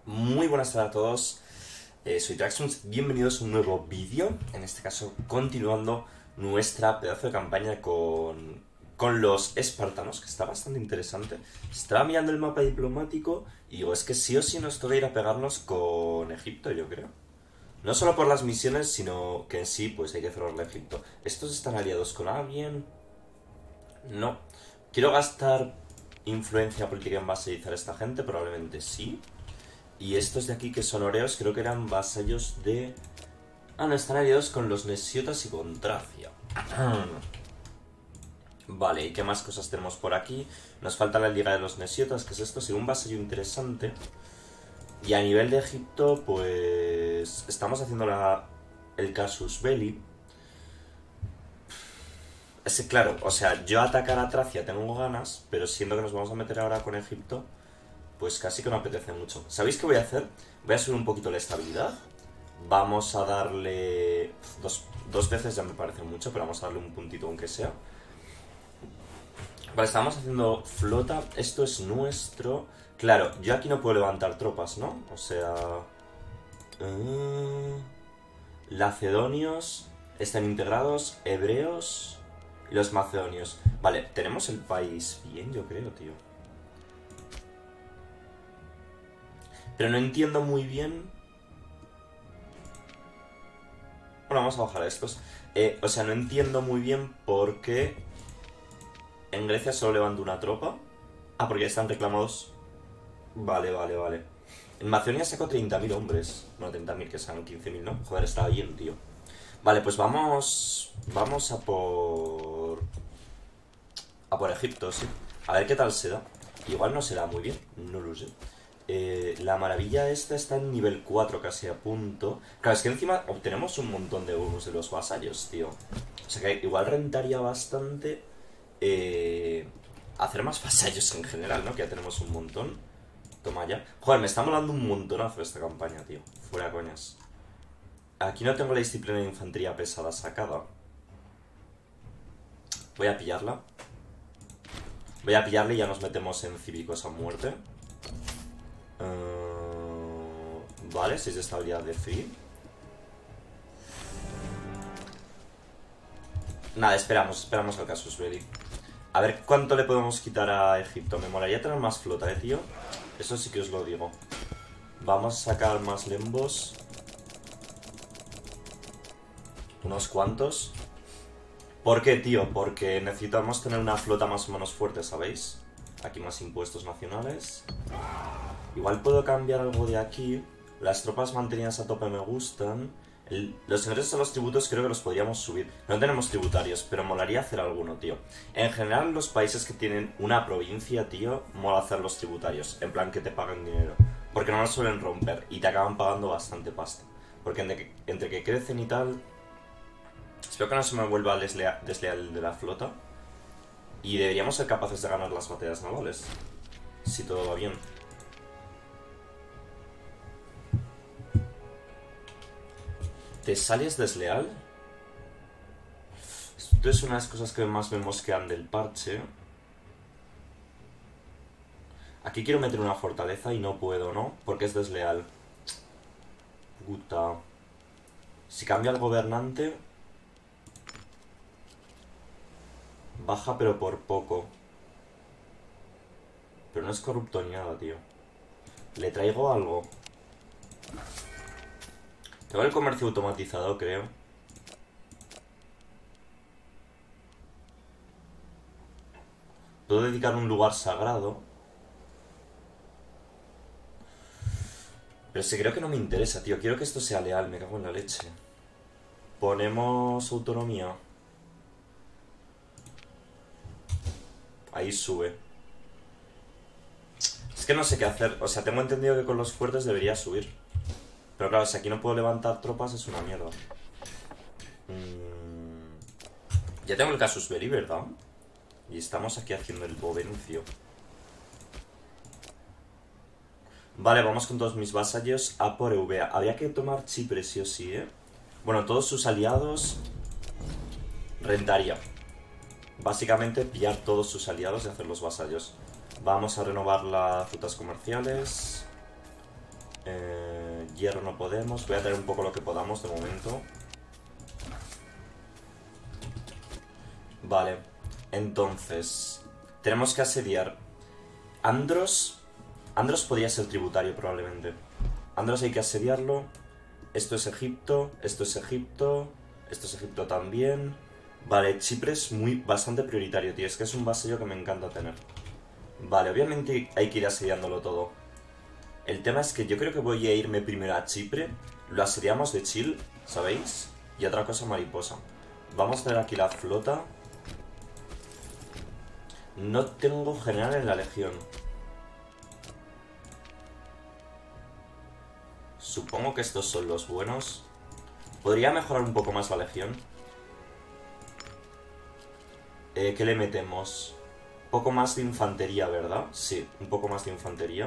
Muy buenas tardes a todos, soy Traxxons, bienvenidos a un nuevo vídeo, en este caso continuando nuestra pedazo de campaña con los espartanos, que está bastante interesante. Estaba mirando el mapa diplomático y digo, es que sí o sí nos toca ir a pegarnos con Egipto, yo creo. No solo por las misiones, sino que en sí pues hay que cerrarle a Egipto. ¿Estos están aliados con alguien? No. ¿Quiero gastar influencia política en vasalizar a esta gente? Probablemente sí. Y estos de aquí que son oreos creo que eran vasallos de... Ah, no, están aliados con los nesiotas y con Tracia. Vale, ¿y qué más cosas tenemos por aquí? Nos falta la Liga de los Nesiotas, que es esto, sí, un vasallo interesante. Y a nivel de Egipto, pues... estamos haciendo el casus belli. Es que claro, o sea, yo atacar a Tracia tengo ganas, pero siendo que nos vamos a meter ahora con Egipto, pues casi que no apetece mucho. ¿Sabéis qué voy a hacer? Voy a subir un poquito la estabilidad. Vamos a darle... Dos veces ya me parece mucho, pero vamos a darle un puntito aunque sea. Vale, estamos haciendo flota. Esto es nuestro... Claro, yo aquí no puedo levantar tropas, ¿no? O sea... Lacedonios están integrados, hebreos y los macedonios. Vale, tenemos el país bien, yo creo, tío. Pero no entiendo muy bien... Bueno, vamos a bajar a estos. O sea, no entiendo muy bien por qué en Grecia solo levanto una tropa. Ah, porque ya están reclamados. Vale, vale, vale. En Macedonia saco 30.000 hombres. No, 30.000, que sean 15.000, ¿no? Joder, está bien, tío. Vale, pues vamos... Vamos a por... A por Egipto, sí. A ver qué tal se da. Igual no se da muy bien, no lo sé. La maravilla esta está en nivel 4 casi a punto. Claro, es que encima obtenemos un montón de bonus de los vasallos, tío. O sea que igual rentaría bastante hacer más vasallos en general, ¿no? Que ya tenemos un montón. Toma ya. Joder, me está molando un montonazo esta campaña, tío. Fuera coñas. Aquí no tengo la disciplina de infantería pesada sacada. Voy a pillarla. Voy a pillarla y ya nos metemos en cívicos a muerte. Vale, 6 de estabilidad de free. Nada, esperamos al casus belli. A ver cuánto le podemos quitar a Egipto. Me molaría tener más flota, tío. Eso sí que os lo digo. Vamos a sacar más lembos. Unos cuantos. ¿Por qué, tío? Porque necesitamos tener una flota más o menos fuerte, ¿sabéis? Aquí más impuestos nacionales. Igual puedo cambiar algo de aquí. Las tropas mantenidas a tope me gustan. Los ingresos a los tributos creo que los podríamos subir. No tenemos tributarios, pero molaría hacer alguno, tío. En general, los países que tienen una provincia, tío, mola hacer los tributarios. En plan, que te paguen dinero. Porque no los suelen romper y te acaban pagando bastante pasta. Porque entre que crecen y tal... Espero que no se me vuelva desleal de la flota. Y deberíamos ser capaces de ganar las batallas navales. Si todo va bien. ¿Tesalia es desleal? Esto es una de las cosas que más me mosquean del parche. Aquí quiero meter una fortaleza y no puedo, ¿no? Porque es desleal. Puta. Si cambio al gobernante... Baja pero por poco. Pero no es corrupto ni nada, tío. ¿Le traigo algo? Tengo el comercio automatizado, creo. Puedo dedicar un lugar sagrado. Pero sí, creo que no me interesa, tío. Quiero que esto sea leal, me cago en la leche. Ponemos autonomía. Ahí sube. Es que no sé qué hacer. O sea, tengo entendido que con los fuertes debería subir. Pero claro, si aquí no puedo levantar tropas es una mierda. Ya tengo el casus belli, ¿verdad? Y estamos aquí haciendo el bovencio. Vale, vamos con todos mis vasallos a por Eubea. Habría que tomar Chipre sí o sí, ¿eh? Bueno, todos sus aliados rentaría. Básicamente pillar todos sus aliados y hacer los vasallos. Vamos a renovar las rutas comerciales. Hierro no podemos. Voy a traer un poco lo que podamos de momento. Vale. Entonces, tenemos que asediar. Andros podría ser tributario probablemente. Andros hay que asediarlo. Esto es Egipto, esto es Egipto, esto es Egipto también. Vale, Chipre es bastante prioritario, tío. Es que es un vasallo que me encanta tener. Vale, obviamente hay que ir asediándolo todo. El tema es que yo creo que voy a irme primero a Chipre. Lo asediamos de chill, ¿sabéis? Y otra cosa mariposa. Vamos a tener aquí la flota. No tengo general en la legión. Supongo que estos son los buenos. Podría mejorar un poco más la legión. ¿Qué le metemos? Un poco más de infantería, ¿verdad? Sí, un poco más de infantería.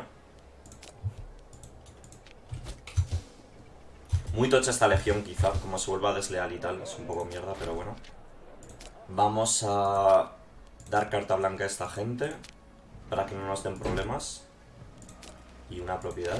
Muy tocha esta legión, quizá. Como se vuelva desleal y tal. Es un poco mierda, pero bueno. Vamos a dar carta blanca a esta gente. Para que no nos den problemas. Y una propiedad.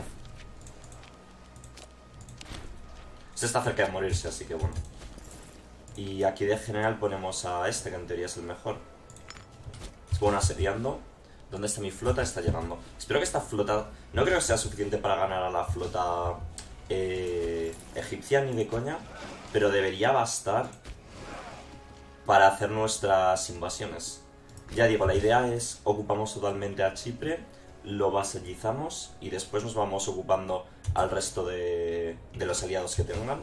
Se está cerca de morirse, así que bueno. Y aquí de general ponemos a este, que en teoría es el mejor. Es bueno asediando. ¿Dónde está mi flota? Está llegando. Espero que esta flota... No creo que sea suficiente para ganar a la flota egipcia, ni de coña. Pero debería bastar para hacer nuestras invasiones. Ya digo, la idea es ocupamos totalmente a Chipre, lo vasallizamos y después nos vamos ocupando al resto de los aliados que tengan.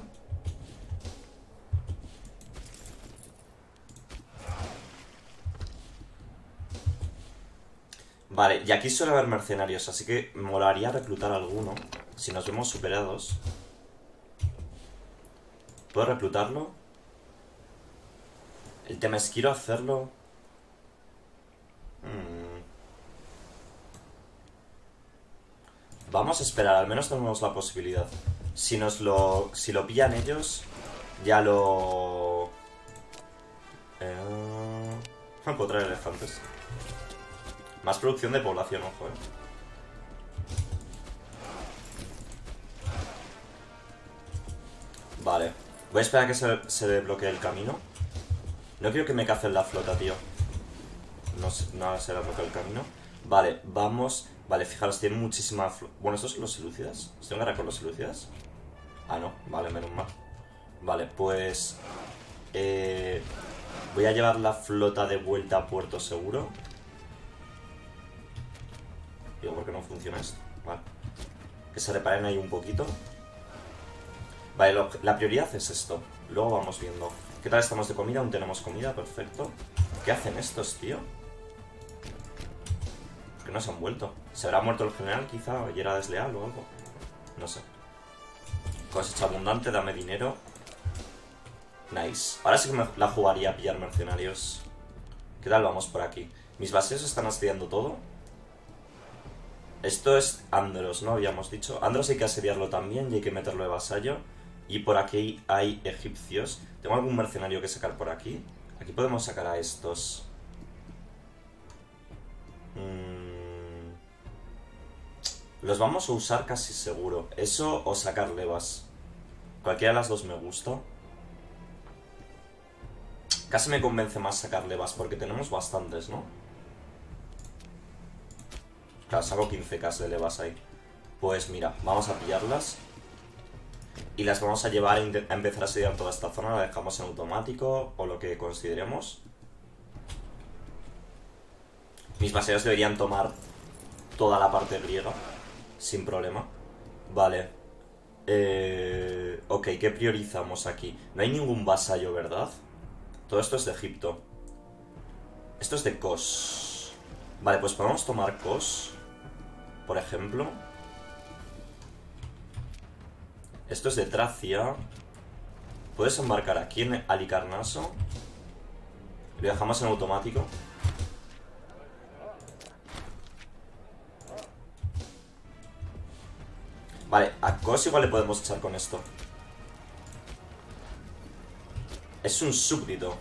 Vale, y aquí suele haber mercenarios, así que me molaría reclutar a alguno. Si nos vemos superados. ¿Puedo reclutarlo? El tema es, quiero hacerlo... Vamos a esperar, al menos tenemos la posibilidad. Si lo pillan ellos, ya lo... No puedo traer elefantes. Más producción de población, ojo, Vale. Voy a esperar a que se desbloquee el camino. No quiero que me cacen la flota, tío. No se desbloquea el camino. Vale, vamos... Vale, fijaros, tienen muchísima... Bueno, ¿estos son los selúcidas? ¿Estoy en guerra con los selúcidas? Ah, no. Vale, menos mal. Vale, pues... voy a llevar la flota de vuelta a puerto seguro. Digo, ¿por qué no funciona esto? Vale. Que se reparen ahí un poquito. Vale, la prioridad es esto. Luego vamos viendo. ¿Qué tal estamos de comida? Aún tenemos comida, perfecto. ¿Qué hacen estos, tío? Que no se han vuelto. ¿Se habrá muerto el general quizá? ¿Y era desleal o algo? No sé. Cosecha abundante, dame dinero. Nice. Ahora sí que me la jugaría a pillar mercenarios. ¿Qué tal vamos por aquí? Mis bases están asediando todo. Esto es Andros, ¿no? Habíamos dicho. Andros hay que asediarlo también y hay que meterlo de vasallo. Y por aquí hay egipcios. ¿Tengo algún mercenario que sacar por aquí? Aquí podemos sacar a estos. Los vamos a usar casi seguro. Eso o sacar levas. Cualquiera de las dos me gusta. Casi me convence más sacar levas porque tenemos bastantes, ¿no? Claro, saco 15k de levas ahí. Pues mira, vamos a pillarlas. Y las vamos a llevar a empezar a asediar toda esta zona. La dejamos en automático o lo que consideremos. Mis vasallos deberían tomar toda la parte griega sin problema. Vale. Ok, ¿qué priorizamos aquí? No hay ningún vasallo, ¿verdad? Todo esto es de Egipto. Esto es de Kos. Vale, pues podemos tomar Kos, por ejemplo. Esto es de Tracia. Puedes embarcar aquí en Halicarnaso. Lo dejamos en automático. Vale, a Kos igual le podemos echar con esto. Es un súbdito.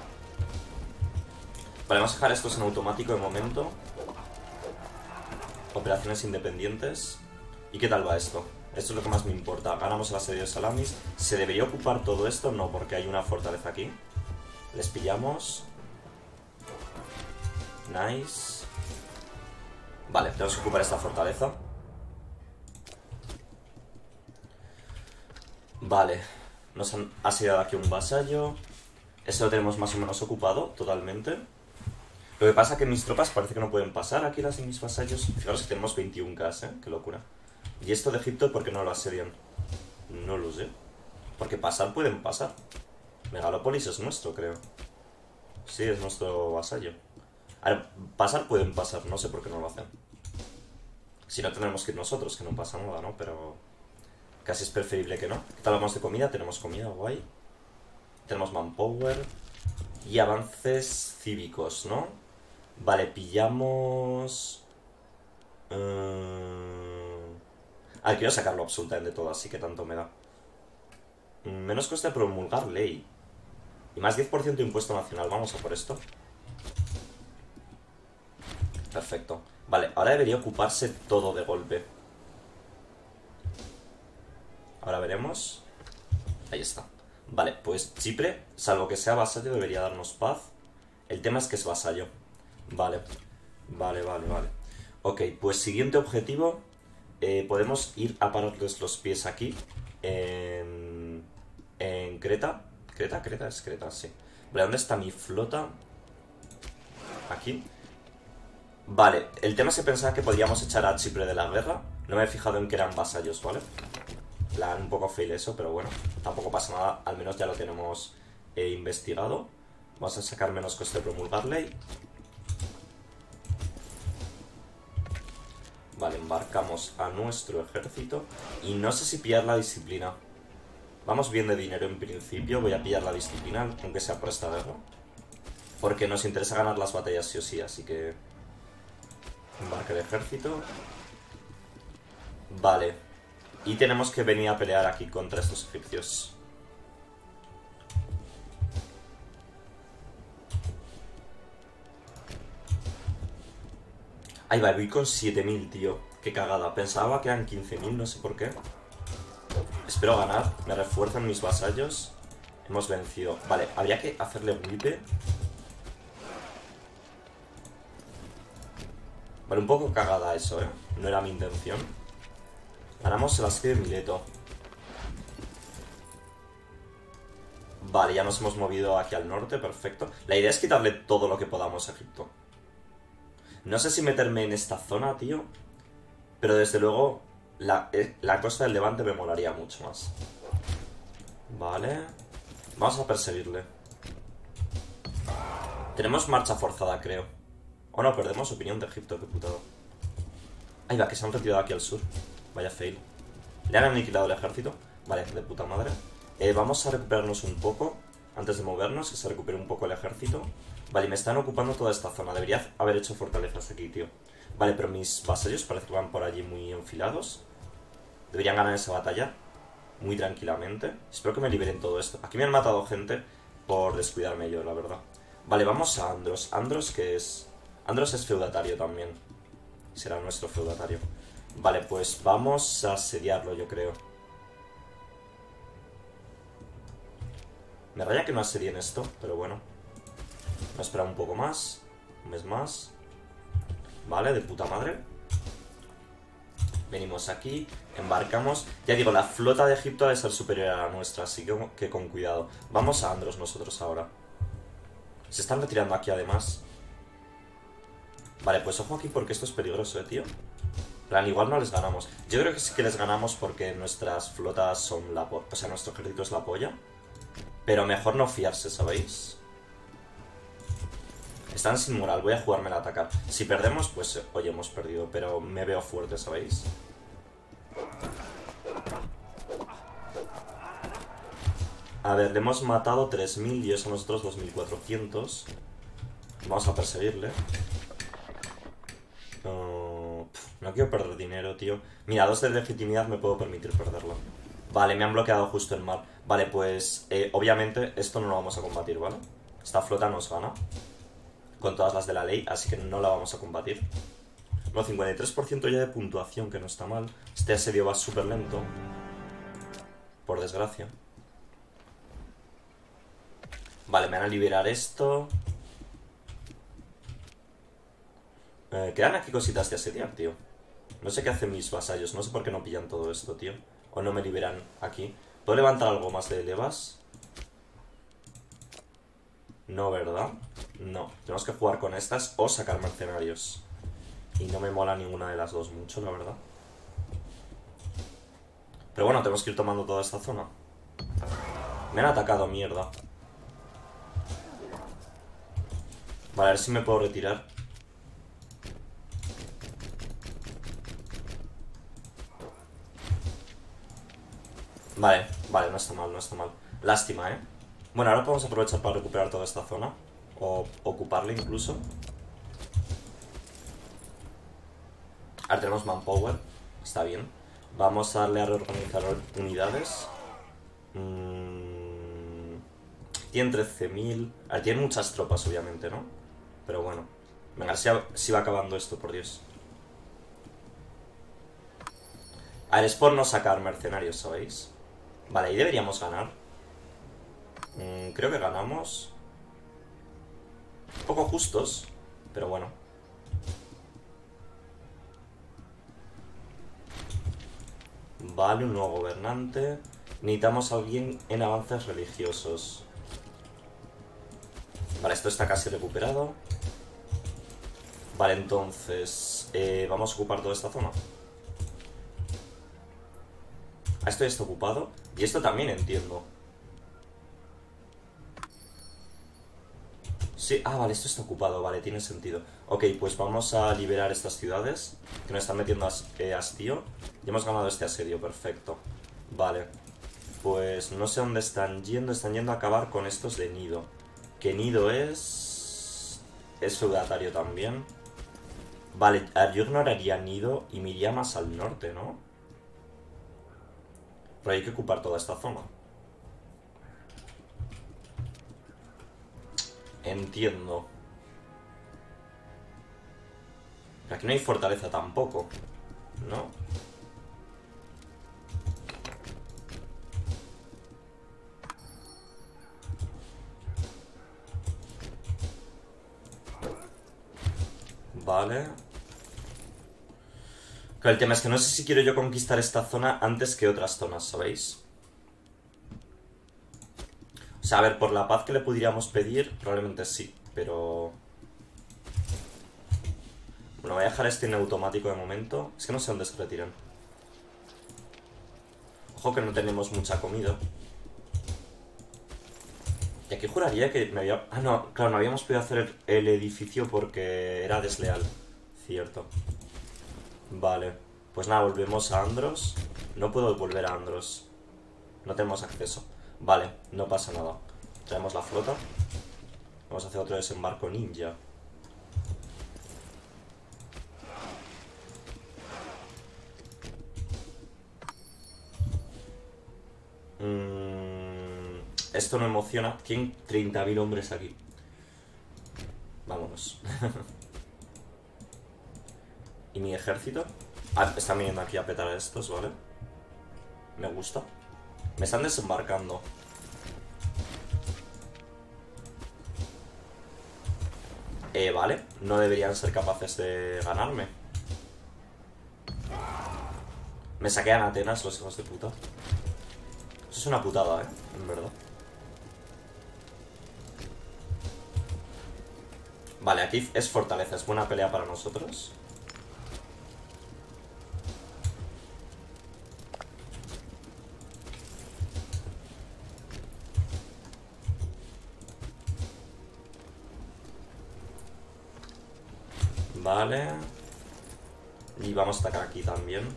Vale, vamos a dejar estos en automático de momento. Operaciones independientes. ¿Y qué tal va esto? Esto es lo que más me importa. Ganamos el asedio de Salamis. ¿Se debería ocupar todo esto? No, porque hay una fortaleza aquí. Les pillamos. Nice. Vale, tenemos que ocupar esta fortaleza. Vale. Nos han asediado aquí un vasallo. Eso lo tenemos más o menos ocupado, totalmente. Lo que pasa es que mis tropas parece que no pueden pasar aquí las de mis vasallos. Fijaros que tenemos 21k, Qué locura. ¿Y esto de Egipto por qué no lo asedian? No lo sé. Porque pasar pueden pasar. Megalópolis es nuestro, creo. Sí, es nuestro vasallo. A ver, pasar pueden pasar, no sé por qué no lo hacen. Si no, tendremos que ir nosotros, que no pasa nada, ¿no? Pero casi es preferible que no. ¿Qué tal vamos de comida? Tenemos comida, guay. Tenemos manpower. Y avances cívicos, ¿no? Vale, pillamos... Ah, quiero sacarlo absolutamente todo, así que tanto me da. Menos coste de promulgar ley. Y más 10% de impuesto nacional. Vamos a por esto. Perfecto. Vale, ahora debería ocuparse todo de golpe. Ahora veremos. Ahí está. Vale, pues Chipre, salvo que sea vasallo, debería darnos paz. El tema es que es vasallo. Vale. Vale. Ok, pues siguiente objetivo. Podemos ir a pararles los pies aquí. En Creta. Creta, es Creta, sí. Vale, ¿dónde está mi flota? Aquí. Vale, el tema es que pensaba que podíamos echar a Chipre de la guerra. No me he fijado en que eran vasallos, ¿vale? Plan un poco fail eso, pero bueno, tampoco pasa nada. Al menos ya lo tenemos investigado. Vamos a sacar menos coste de promulgar ley. Vale, embarcamos a nuestro ejército. Y no sé si pillar la disciplina. Vamos bien de dinero en principio. Voy a pillar la disciplina, aunque sea por esta guerra. Porque nos interesa ganar las batallas sí o sí, así que... Embarque el ejército. Vale. Y tenemos que venir a pelear aquí contra estos egipcios. Ahí va, voy con 7000, tío. Qué cagada. Pensaba que eran 15.000, no sé por qué. Espero ganar. Me refuerzan mis vasallos. Hemos vencido. Vale, habría que hacerle whip. Vale, un poco cagada eso, No era mi intención. Ganamos el asedio de Mileto. Vale, ya nos hemos movido aquí al norte, perfecto. La idea es quitarle todo lo que podamos a Egipto. No sé si meterme en esta zona, tío. Pero desde luego la costa del Levante me molaría mucho más. Vale. Vamos a perseguirle. Tenemos marcha forzada, creo. O no, perdemos opinión de Egipto, qué putado. Ahí va, que se han retirado aquí al sur. Vaya fail. Le han aniquilado el ejército. Vale, de puta madre. Vamos a recuperarnos un poco. Antes de movernos, que se recupere un poco el ejército. Vale, me están ocupando toda esta zona. Debería haber hecho fortalezas aquí, tío. Vale, pero mis vasallos parece que van por allí muy enfilados. Deberían ganar esa batalla muy tranquilamente. Espero que me liberen todo esto. Aquí me han matado gente por descuidarme yo, la verdad. Vale, vamos a Andros. Andros, ¿qué es? Andros es feudatario también. Será nuestro feudatario. Vale, pues vamos a asediarlo, yo creo. Me raya que no asedien esto, pero bueno. Voy a esperar un poco más. Un mes más. Vale, de puta madre. Venimos aquí, embarcamos. Ya digo, la flota de Egipto ha de ser superior a la nuestra, así que con cuidado. Vamos a Andros nosotros ahora. Se están retirando aquí además. Vale, pues ojo aquí porque esto es peligroso, tío. Plan, igual no les ganamos. Yo creo que sí que les ganamos porque nuestras flotas son la polla. O sea, nuestro ejército es la polla. Pero mejor no fiarse, ¿sabéis? Están sin moral, voy a jugármela a atacar. Si perdemos, pues hoy hemos perdido. Pero me veo fuerte, ¿sabéis? A ver, le hemos matado 3000 y eso a nosotros 2400. Vamos a perseguirle. No quiero perder dinero, tío. Mira, 2 de legitimidad me puedo permitir perderlo. Vale, me han bloqueado justo el mar. Vale, pues obviamente esto no lo vamos a combatir, ¿vale? Esta flota nos gana con todas las de la ley, así que no la vamos a combatir. No, 53% ya de puntuación, que no está mal. Este asedio va súper lento. Por desgracia. Vale, me van a liberar esto. Quedan aquí cositas de asediar, tío. No sé qué hacen mis vasallos. No sé por qué no pillan todo esto, tío. O no me liberan aquí. ¿Puedo levantar algo más de levas? No, ¿verdad? No. Tenemos que jugar con estas o sacar mercenarios. Y no me mola ninguna de las dos mucho, la verdad. Pero bueno, tenemos que ir tomando toda esta zona. Me han atacado, mierda. Vale, a ver si me puedo retirar. Vale, vale, no está mal, no está mal. Lástima, ¿eh? Bueno, ahora podemos aprovechar para recuperar toda esta zona. O ocuparla incluso. Ahora tenemos manpower. Está bien. Vamos a darle a reorganizar unidades. Tienen 13.000. A ver, tienen muchas tropas, obviamente, ¿no? Pero bueno. Venga, si va acabando esto, por Dios. A ver, es por no sacar mercenarios, ¿sabéis? Vale, ahí deberíamos ganar. Creo que ganamos. Un poco justos, pero bueno. Vale, un nuevo gobernante. Necesitamos a alguien en avances religiosos. Vale, esto está casi recuperado. Vale, entonces vamos a ocupar toda esta zona. Esto ya está ocupado. Y esto también entiendo. Sí, vale, esto está ocupado. Vale, tiene sentido. Ok, pues vamos a liberar estas ciudades que nos están metiendo hastío. Ya hemos ganado este asedio, perfecto. Vale, pues no sé dónde están yendo. Están yendo a acabar con estos de Nido. Que Nido es feudatario también. Vale, yo ignoraría Nido y me iría más al norte, ¿no? Pero hay que ocupar toda esta zona. Entiendo. Pero aquí no hay fortaleza tampoco, ¿no? Vale. Claro, el tema es que no sé si quiero yo conquistar esta zona antes que otras zonas, ¿sabéis? O sea, a ver, por la paz que le pudiéramos pedir, probablemente sí, pero... Bueno, voy a dejar este en automático de momento. Es que no sé dónde se retiran. Ojo que no tenemos mucha comida. Y aquí juraría que me había... Ah, no, claro, no habíamos podido hacer el edificio porque era desleal. Cierto. Vale. Pues nada, volvemos a Andros. No puedo volver a Andros. No tenemos acceso. Vale, no pasa nada. Traemos la flota. Vamos a hacer otro desembarco ninja. Esto no emociona. Tienen 30.000 hombres aquí. Vámonos. ¿Y mi ejército? Están viniendo aquí a petar a estos, ¿vale? Me gusta. Me están desembarcando. Vale. No deberían ser capaces de ganarme. Me saquean Atenas los hijos de puta. Eso es una putada, en verdad. Vale, aquí es fortaleza. Es buena pelea para nosotros. Vale. Y vamos a atacar aquí también.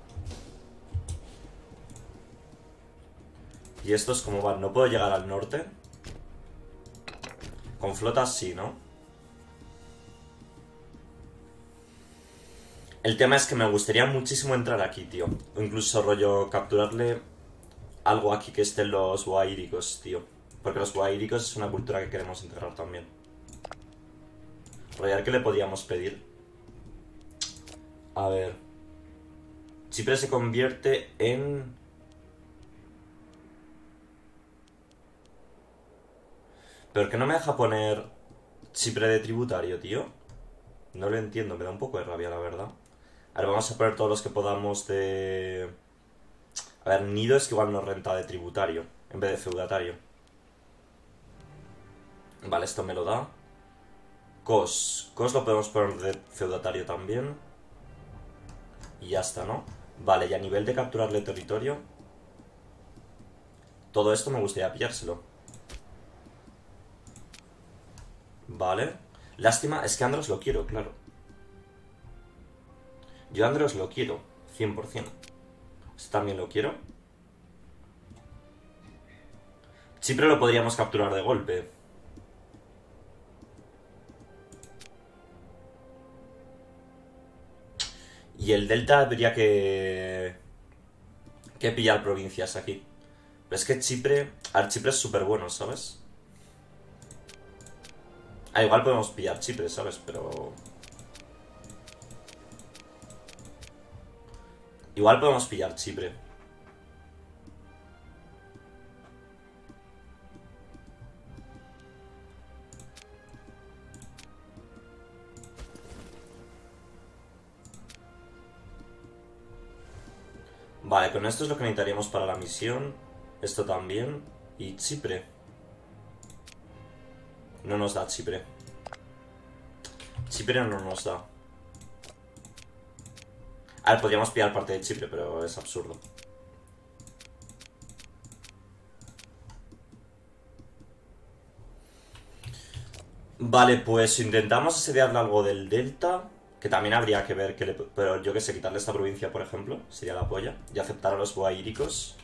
¿Y estos cómo van? ¿No puedo llegar al norte? Con flotas sí, ¿no? El tema es que me gustaría muchísimo entrar aquí, tío. O incluso rollo capturarle algo aquí que estén los guaíricos, tío. Porque los guaíricos es una cultura que queremos integrar también. Rollar, ¿qué le podíamos pedir? A ver. Chipre se convierte en... ¿Pero que no me deja poner Chipre de tributario, tío? No lo entiendo, me da un poco de rabia, la verdad. A ver, vamos a poner todos los que podamos de... A ver, Nido es que igual nos renta de tributario, en vez de feudatario. Vale, esto me lo da. Cos lo podemos poner de feudatario también. Y ya está, ¿no? Vale, y a nivel de capturarle territorio... Todo esto me gustaría pillárselo. Vale. Lástima, es que Andros lo quiero, claro. Yo Andros lo quiero, 100%. Este también lo quiero. Chipre lo podríamos capturar de golpe. Y el Delta habría que pillar provincias aquí. Pero es que Chipre... A ver, Chipre es súper bueno, ¿sabes? Ah, igual podemos pillar Chipre, ¿sabes? Pero... Igual podemos pillar Chipre. Vale, con esto es lo que necesitaríamos para la misión. Esto también. Y Chipre. No nos da Chipre. Chipre no nos da. A ver, podríamos pillar parte de Chipre, pero es absurdo. Vale, pues intentamos asediarle algo del Delta. Que también habría que ver que le... Pero yo que sé, quitarle esta provincia, por ejemplo. Sería la polla. Y aceptar a los boaíricos.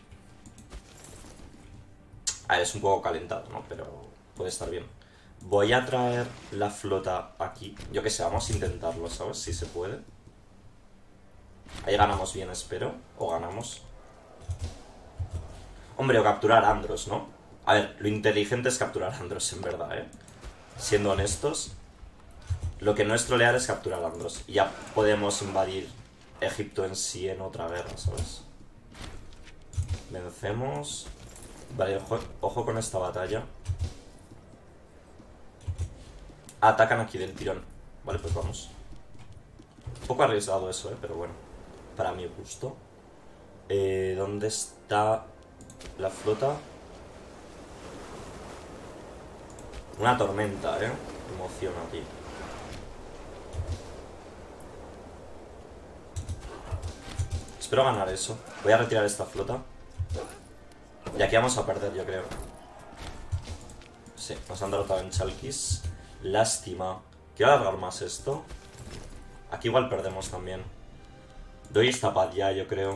A ver, es un poco calentado, ¿no? Pero puede estar bien. Voy a traer la flota aquí. Yo que sé, vamos a intentarlo, ¿sabes? Si se puede. Ahí ganamos bien, espero. O ganamos. Hombre, o capturar a Andros, ¿no? A ver, lo inteligente es capturar a Andros, en verdad, ¿eh? Siendo honestos. Lo que no es trolear es capturar a Andros. Y ya podemos invadir Egipto en sí en otra guerra, ¿sabes? Vencemos. Vale, ojo con esta batalla. Atacan aquí del tirón. Vale, pues vamos. Un poco arriesgado eso, pero bueno. Para mi gusto. ¿Dónde está la flota? Una tormenta, Emociona, tío. Espero ganar eso. Voy a retirar esta flota. Y aquí vamos a perder, yo creo. Sí, nos han derrotado en Chalkis. Lástima. Quiero alargar más esto. Aquí igual perdemos también. Doy esta paz ya, yo creo.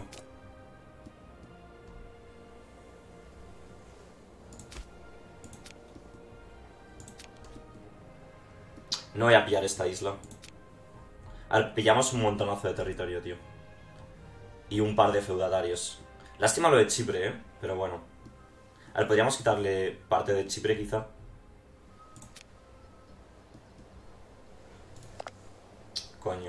No voy a pillar esta isla. A ver, pillamos un montonazo de territorio, tío. Y un par de feudatarios. Lástima lo de Chipre, pero bueno. A ver, podríamos quitarle parte de Chipre, quizá. Coño.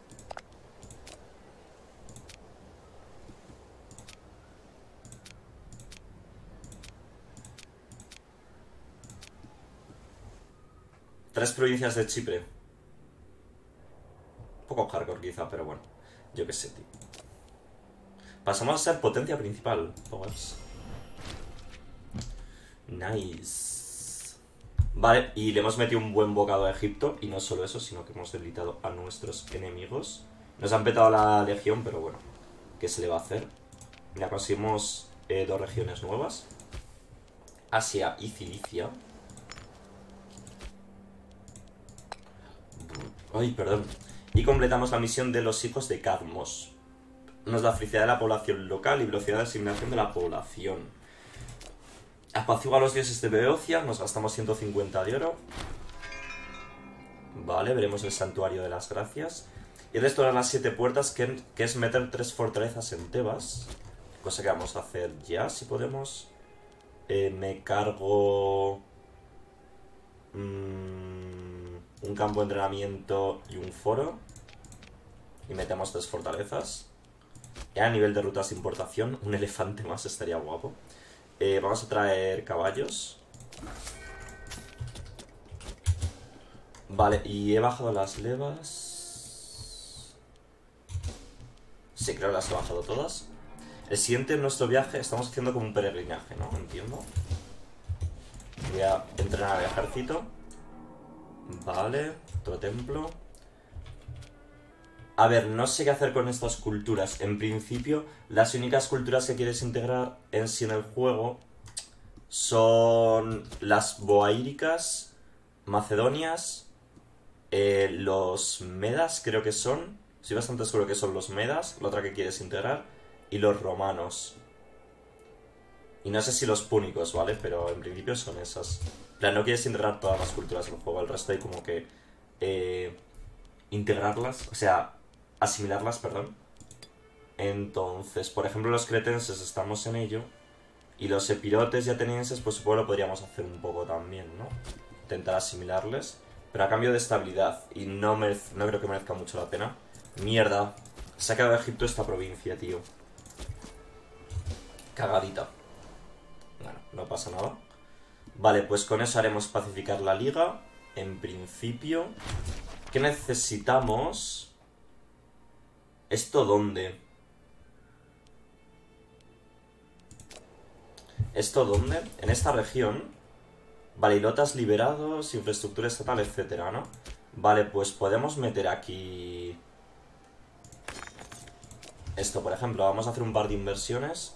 Tres provincias de Chipre. Un poco hardcore quizá, pero bueno. Yo qué sé, tío. Pasamos a ser potencia principal. Nice. Vale, y le hemos metido un buen bocado a Egipto. Y no solo eso, sino que hemos debilitado a nuestros enemigos. Nos han petado la legión, pero bueno. ¿Qué se le va a hacer? Ya conseguimos 2 regiones nuevas. Asia y Cilicia. Ay, perdón. Y completamos la misión de los hijos de Cadmos. Nos da felicidad de la población local y velocidad de asignación de la población. Apacigua a los dioses de Beocia. Nos gastamos 150 de oro. Vale, veremos el santuario de las gracias. Y restaurar las 7 puertas, que es meter 3 fortalezas en Tebas. Cosa que vamos a hacer ya, si podemos. Me cargo... un campo de entrenamiento y un foro. Y metemos 3 fortalezas. Y a nivel de rutas de importación, un elefante más estaría guapo. Vamos a traer caballos. Vale, y he bajado las levas. Sí, creo que las he bajado todas. El siguiente en nuestro viaje, estamos haciendo como un peregrinaje, ¿no? Entiendo. Voy a entrenar al ejército. Vale, otro templo. A ver, no sé qué hacer con estas culturas. En principio, las únicas culturas que quieres integrar en sí en el juego son las boaíricas, macedonias, los medas creo que son. Estoy bastante seguro que son los medas, la otra que quieres integrar, y los romanos. Y no sé si los púnicos, ¿vale? Pero en principio son esas. En plan, no quieres integrar todas las culturas del juego, el resto hay como que integrarlas, o sea, asimilarlas, perdón. Entonces, por ejemplo, los cretenses estamos en ello. Y los epirotes y atenienses, pues supongo que lo podríamos hacer un poco también, ¿no? Intentar asimilarles, pero a cambio de estabilidad. Y no creo que merezca mucho la pena. Mierda. Se ha quedado de Egipto esta provincia, tío. Cagadita. Bueno, no pasa nada. Vale, pues con eso haremos pacificar la liga. En principio. ¿Qué necesitamos? ¿Esto dónde? ¿Esto dónde? En esta región. Barilotas liberados, infraestructura estatal, etcétera, ¿no? Vale, pues podemos meter aquí... Esto, por ejemplo. Vamos a hacer un par de inversiones.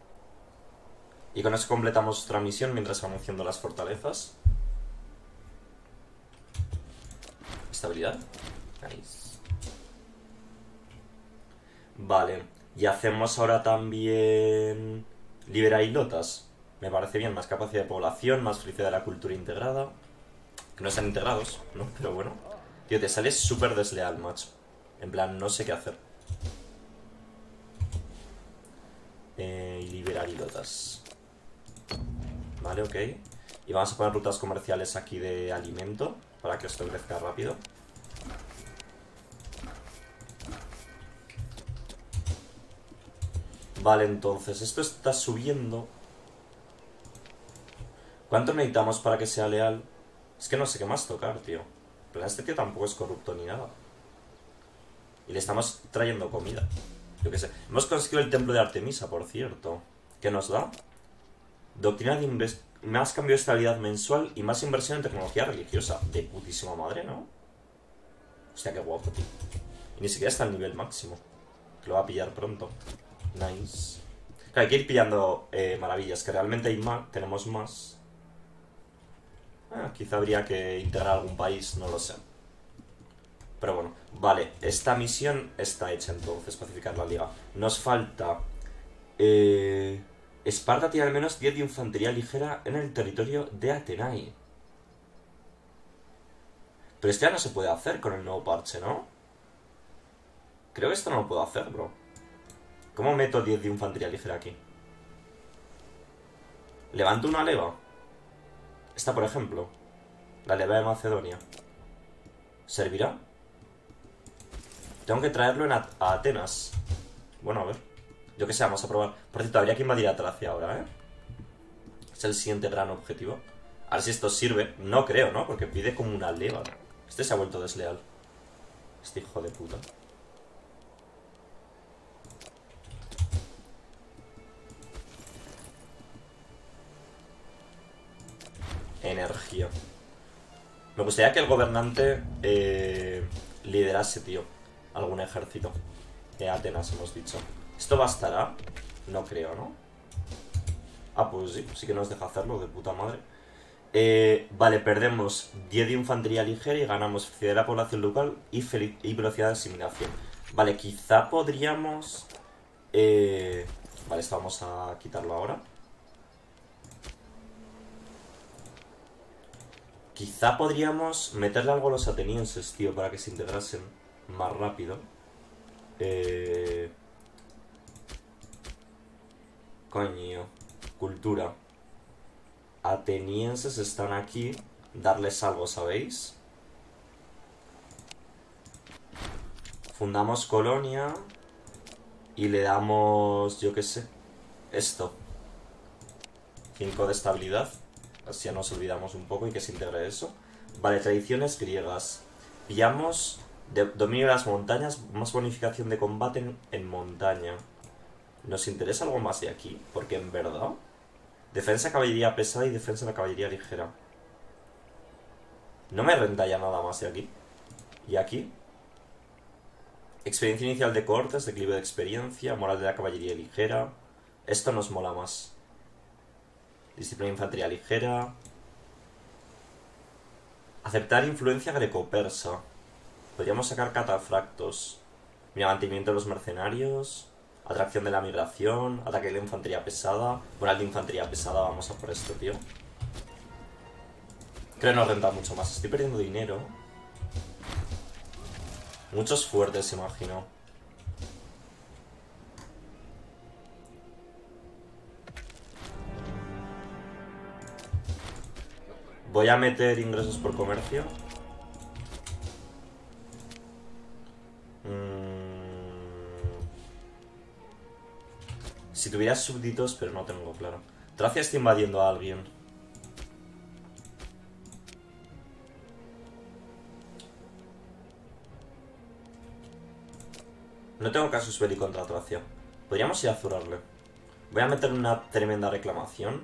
Y con eso completamos nuestra misión mientras vamos haciendo las fortalezas. Estabilidad. Nice. Vale. Y hacemos ahora también... Liberailotas. Me parece bien, más capacidad de población, más felicidad de la cultura integrada. Que no están integrados, ¿no? Pero bueno. Tío, te sales súper desleal, macho. En plan, no sé qué hacer. Y liberailotas. Vale, ok. Y vamos a poner rutas comerciales aquí de alimento para que esto crezca rápido. Vale, entonces, esto está subiendo. ¿Cuánto necesitamos para que sea leal? Es que no sé qué más tocar, tío. Pero este tío tampoco es corrupto ni nada. Y le estamos trayendo comida. Yo qué sé. Hemos conseguido el templo de Artemisa, por cierto. ¿Qué nos da? Doctrina de más cambio de estabilidad mensual y más inversión en tecnología religiosa. De putísima madre, ¿no? Hostia, qué guapo, tío. Y ni siquiera está al nivel máximo. Que lo va a pillar pronto. Nice. Claro, hay que ir pillando maravillas. Que realmente hay más. Tenemos más. Quizá habría que integrar algún país, no lo sé. Pero bueno, vale, esta misión está hecha entonces, pacificar la liga. Nos falta... Esparta tiene al menos 10 de infantería ligera en el territorio de Atenae. Pero esto ya no se puede hacer con el nuevo parche, ¿no? Creo que esto no lo puedo hacer, bro. ¿Cómo meto 10 de infantería ligera aquí? ¿Levanto una leva? Esta, por ejemplo. La leva de Macedonia. ¿Servirá? Tengo que traerlo a Atenas. Bueno, a ver. Yo qué sé, vamos a probar. Por cierto, habría que invadir a Tracia ahora, ¿eh? Es el siguiente gran objetivo. A ver si esto sirve. No creo, ¿no? Porque pide como una leva. Este se ha vuelto desleal. Este hijo de puta. Energía. Me gustaría que el gobernante liderase, tío, algún ejército. De Atenas, hemos dicho. ¿Esto bastará? No creo, ¿no? Ah, pues sí, sí que nos deja hacerlo, de puta madre. Vale, perdemos 10 de infantería ligera y ganamos velocidad de la población local y velocidad de asimilación. Vale, quizá podríamos... Vale, esto vamos a quitarlo ahora. Quizá podríamos meterle algo a los atenienses, tío, para que se integrasen más rápido. Coño. Cultura. Atenienses están aquí. Darles algo, ¿sabéis? Fundamos colonia. Y le damos, yo qué sé, esto. 5 de estabilidad. Así ya nos olvidamos un poco y que se integre eso. Vale, tradiciones griegas. Pillamos dominio de las montañas, más bonificación de combate en montaña. ¿Nos interesa algo más de aquí? Porque en verdad... Defensa de caballería pesada y defensa de la caballería ligera. No me renta ya nada más de aquí. ¿Y aquí? Experiencia inicial de cohortes, declive de experiencia, moral de la caballería ligera. Esto nos mola más. Disciplina de infantería ligera. Aceptar influencia greco-persa. Podríamos sacar catafractos. Mira, mantenimiento de los mercenarios. Atracción de la migración. Ataque de la infantería pesada. Moral de infantería pesada, vamos a por esto, tío. Creo que nos renta mucho más. Estoy perdiendo dinero. Muchos fuertes, imagino. Voy a meter ingresos por comercio. Si tuviera súbditos, pero no tengo, claro. Tracia está invadiendo a alguien. No tengo casus belli contra Tracia. Podríamos ir a zurarle. Voy a meter una tremenda reclamación.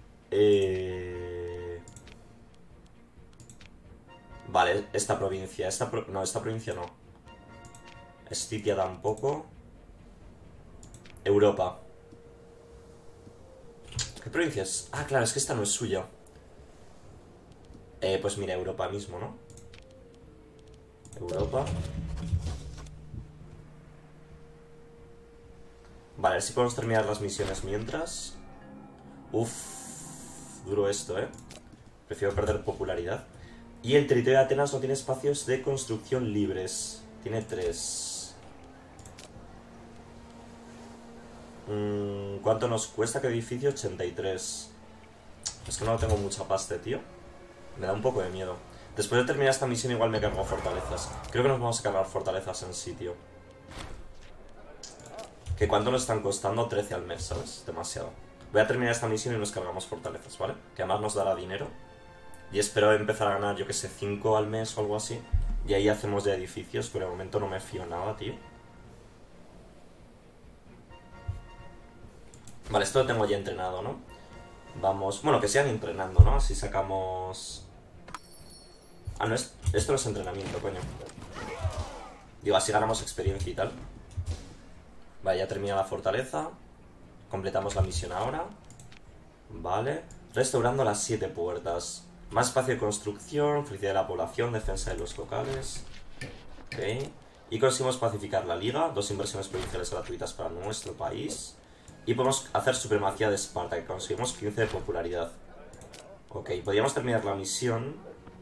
Vale, esta provincia. No, esta provincia no. Estitia tampoco. Europa. ¿Qué provincia es? Ah, claro, es que esta no es suya. Pues mira, Europa mismo, ¿no? Europa. Vale, a ver si podemos terminar las misiones mientras. Uf, duro esto, ¿eh? Prefiero perder popularidad. Y el territorio de Atenas no tiene espacios de construcción libres. Tiene 3. ¿Cuánto nos cuesta qué edificio? 83. Es que no tengo mucha pasta, tío. Me da un poco de miedo. Después de terminar esta misión igual me cargo fortalezas. Creo que nos vamos a cargar fortalezas en sitio. ¿Que cuánto nos están costando? 13 al mes, ¿sabes? Demasiado. Voy a terminar esta misión y nos cargamos fortalezas, ¿vale? Que además nos dará dinero. Y espero empezar a ganar, yo que sé, 5 al mes o algo así. Y ahí hacemos ya edificios, pero de momento no me fío nada, tío. Vale, esto lo tengo ya entrenado, ¿no? Vamos... Bueno, que sigan entrenando, ¿no? Así sacamos... Ah, no, esto no es entrenamiento, coño. Digo, así ganamos experiencia y tal. Vale, ya termina la fortaleza. Completamos la misión ahora. Vale. Restaurando las 7 puertas. Más espacio de construcción, felicidad de la población, defensa de los locales. Ok. Y conseguimos pacificar la liga. 2 inversiones provinciales gratuitas para nuestro país. Y podemos hacer supremacía de Esparta, que conseguimos 15 de popularidad. Ok, podríamos terminar la misión.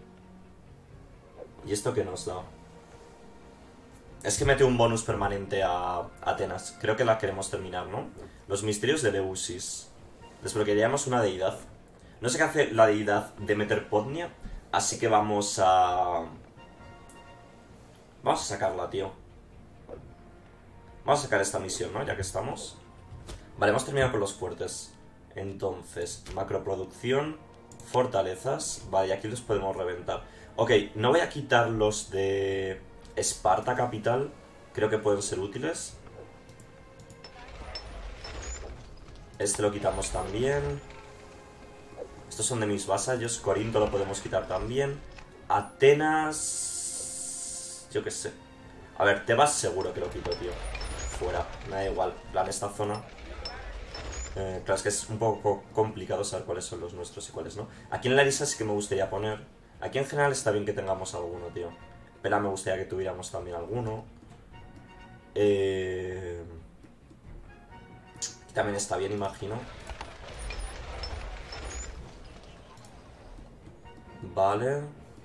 ¿Y esto qué nos da? Es que mete un bonus permanente a Atenas. Creo que la queremos terminar, ¿no? Los misterios de Eleusis. Desbloquearíamos una deidad. No sé qué hace la deidad de meter Podnia. Así que vamos a... Vamos a sacarla, tío. Vamos a sacar esta misión, ¿no? Ya que estamos. Vale, hemos terminado con los fuertes. Entonces, macroproducción, fortalezas. Vale, y aquí los podemos reventar. Ok, no voy a quitar los de Esparta capital. Creo que pueden ser útiles. Este lo quitamos también. Estos son de mis vasallos. Corinto lo podemos quitar también. Atenas... Yo qué sé. A ver, Tebas seguro que lo quito, tío. Fuera, me da igual. En plan, esta zona... claro, es que es un poco complicado saber cuáles son los nuestros y cuáles no. Aquí en Larissa sí que me gustaría poner... Aquí en general está bien que tengamos alguno, tío. Pela me gustaría que tuviéramos también alguno. Aquí también está bien, imagino. Vale.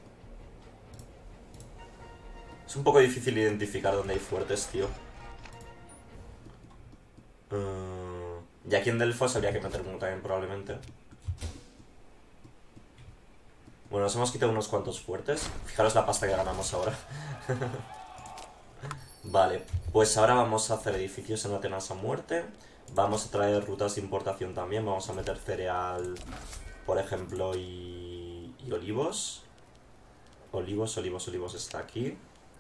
Es un poco difícil identificar dónde hay fuertes, tío. Y aquí en Delfos habría que meter uno también, probablemente. Bueno, nos hemos quitado unos cuantos fuertes. Fijaros la pasta que ganamos ahora. Vale, pues ahora vamos a hacer edificios en Atenas a muerte. Vamos a traer rutas de importación también. Vamos a meter cereal, por ejemplo, y olivos. Olivos está aquí.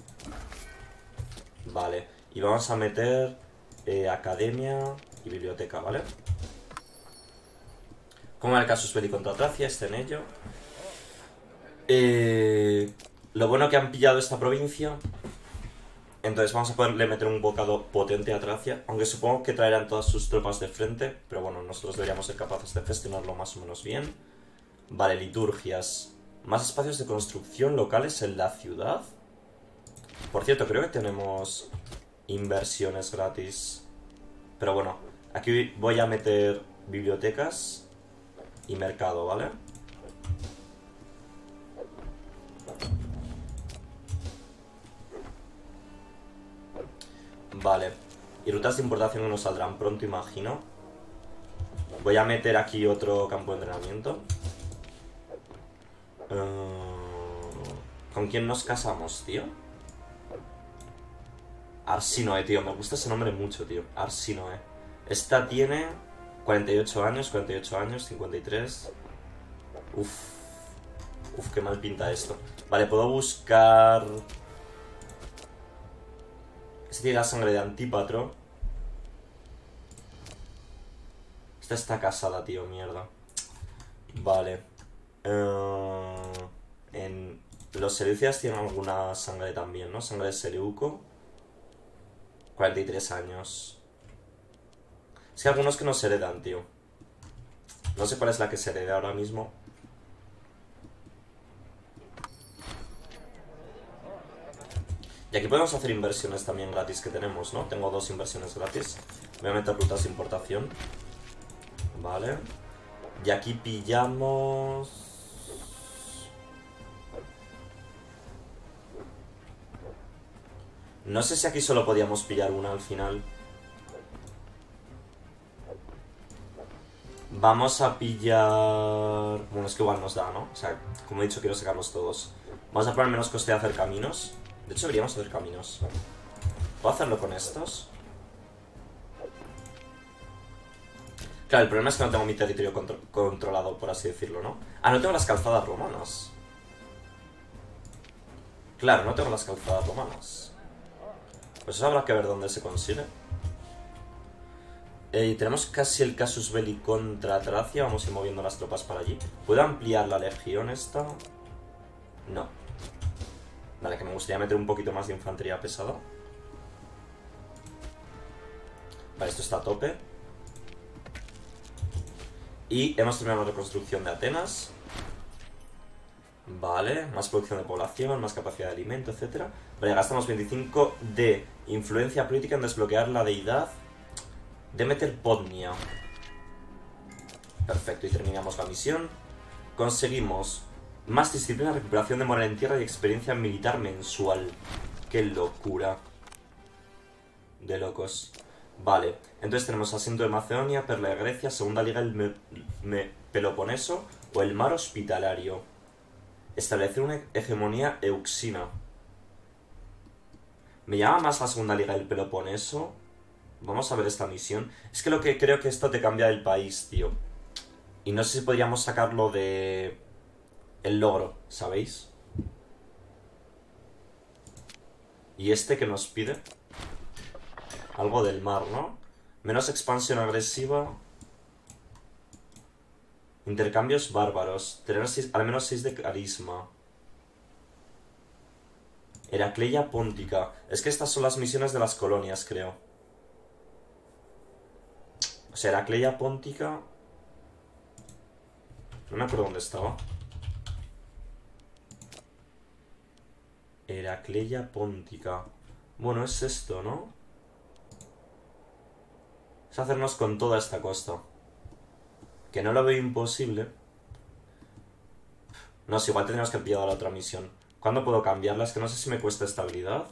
Vale, y vamos a meter academia y biblioteca, ¿vale? Como en el casus belli contra Tracia, está en ello. Lo bueno que han pillado esta provincia, entonces vamos a poderle meter un bocado potente a Tracia, aunque supongo que traerán todas sus tropas de frente, pero bueno, nosotros deberíamos ser capaces de gestionarlo más o menos bien. Vale, liturgias. Más espacios de construcción locales en la ciudad. Por cierto, creo que tenemos inversiones gratis. Pero bueno, aquí voy a meter bibliotecas y mercado, ¿vale? Vale. Y rutas de importación que nos saldrán pronto, imagino. Voy a meter aquí otro campo de entrenamiento. ¿Con quién nos casamos, tío? Arsinoe, tío. Me gusta ese nombre mucho, tío. Arsinoe. Esta tiene 48 años, 53. Uf, qué mal pinta esto. Vale, puedo buscar... Este tiene la sangre de Antípatro. Esta está casada, tío, mierda. Vale. Los Seleucidas tienen alguna sangre también, ¿no? Sangre de Seleuco. 43 años. Es que hay algunos que no se heredan, tío. No sé cuál es la que se hereda ahora mismo. Y aquí podemos hacer inversiones también gratis que tenemos, ¿no? Tengo 2 inversiones gratis. Voy a meter rutas de importación. Vale. Y aquí pillamos... No sé si aquí solo podíamos pillar una al final. Vamos a pillar... Bueno, es que igual nos da, ¿no? O sea, como he dicho, quiero sacarlos todos. Vamos a poner menos coste de hacer caminos. De hecho, deberíamos hacer caminos. ¿Puedo hacerlo con estos? Claro, el problema es que no tengo mi territorio controlado, por así decirlo, ¿no? Ah, no tengo las calzadas romanas. Claro, no tengo las calzadas romanas. Pues eso habrá que ver dónde se consigue. Tenemos casi el casus belli contra Tracia. Vamos a ir moviendo las tropas para allí. ¿Puedo ampliar la legión esta? No. Vale, que me gustaría meter un poquito más de infantería pesada. Vale, esto está a tope. Y hemos terminado la reconstrucción de Atenas. Vale, más producción de población, más capacidad de alimento, etc. Vale, gastamos 25 de influencia política en desbloquear la deidad Demeter Podnia. Perfecto, y terminamos la misión. Conseguimos más disciplina, recuperación de moral en tierra y experiencia militar mensual. ¡Qué locura! De locos. Vale, entonces tenemos asiento de Macedonia, Perla de Grecia, Segunda Liga del Peloponeso o el mar hospitalario. Establecer una hegemonía euxina. Me llama más la Segunda Liga del Peloponeso. Vamos a ver esta misión. Es que lo que creo que esto te cambia del país, tío. Y no sé si podríamos sacarlo de... el logro, ¿sabéis? ¿Y este que nos pide? Algo del mar, ¿no? Menos expansión agresiva. Intercambios bárbaros. Tener al menos 6 de carisma. Heracleia Póntica. Es que estas son las misiones de las colonias, creo. O sea, Heracleia Póntica... No me acuerdo dónde estaba. Heracleia Póntica. Bueno, es esto, ¿no? Es hacernos con toda esta costa. Que no lo veo imposible. No sé, igual tendríamos que pillar la otra misión. ¿Cuándo puedo cambiarla? Es que no sé si me cuesta estabilidad.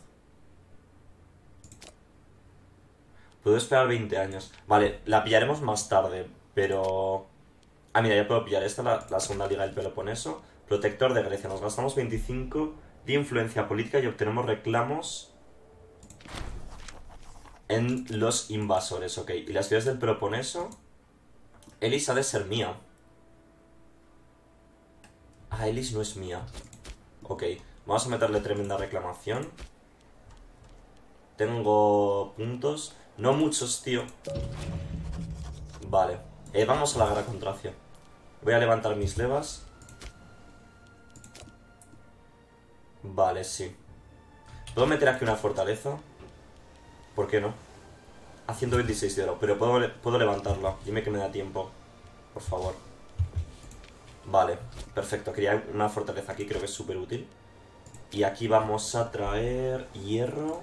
Puedo esperar 20 años. Vale, la pillaremos más tarde, pero... Ah, mira, ya puedo pillar esta, la Segunda Liga del Peloponeso. Protector de Grecia. Nos gastamos 25 de influencia política y obtenemos reclamos en los invasores, ok. Y las ciudades del Peloponeso... Elis ha de ser mía. Ah, Elis no es mía. Ok, vamos a meterle tremenda reclamación. Tengo puntos. No muchos, tío. Vale. Vamos a la guerra con Tracia. Voy a levantar mis levas. Vale, sí. ¿Puedo meter aquí una fortaleza? ¿Por qué no? A 126 de oro. Pero puedo levantarla. Dime que me da tiempo. Por favor. Vale, perfecto. Quería una fortaleza aquí, creo que es súper útil. Y aquí vamos a traer hierro.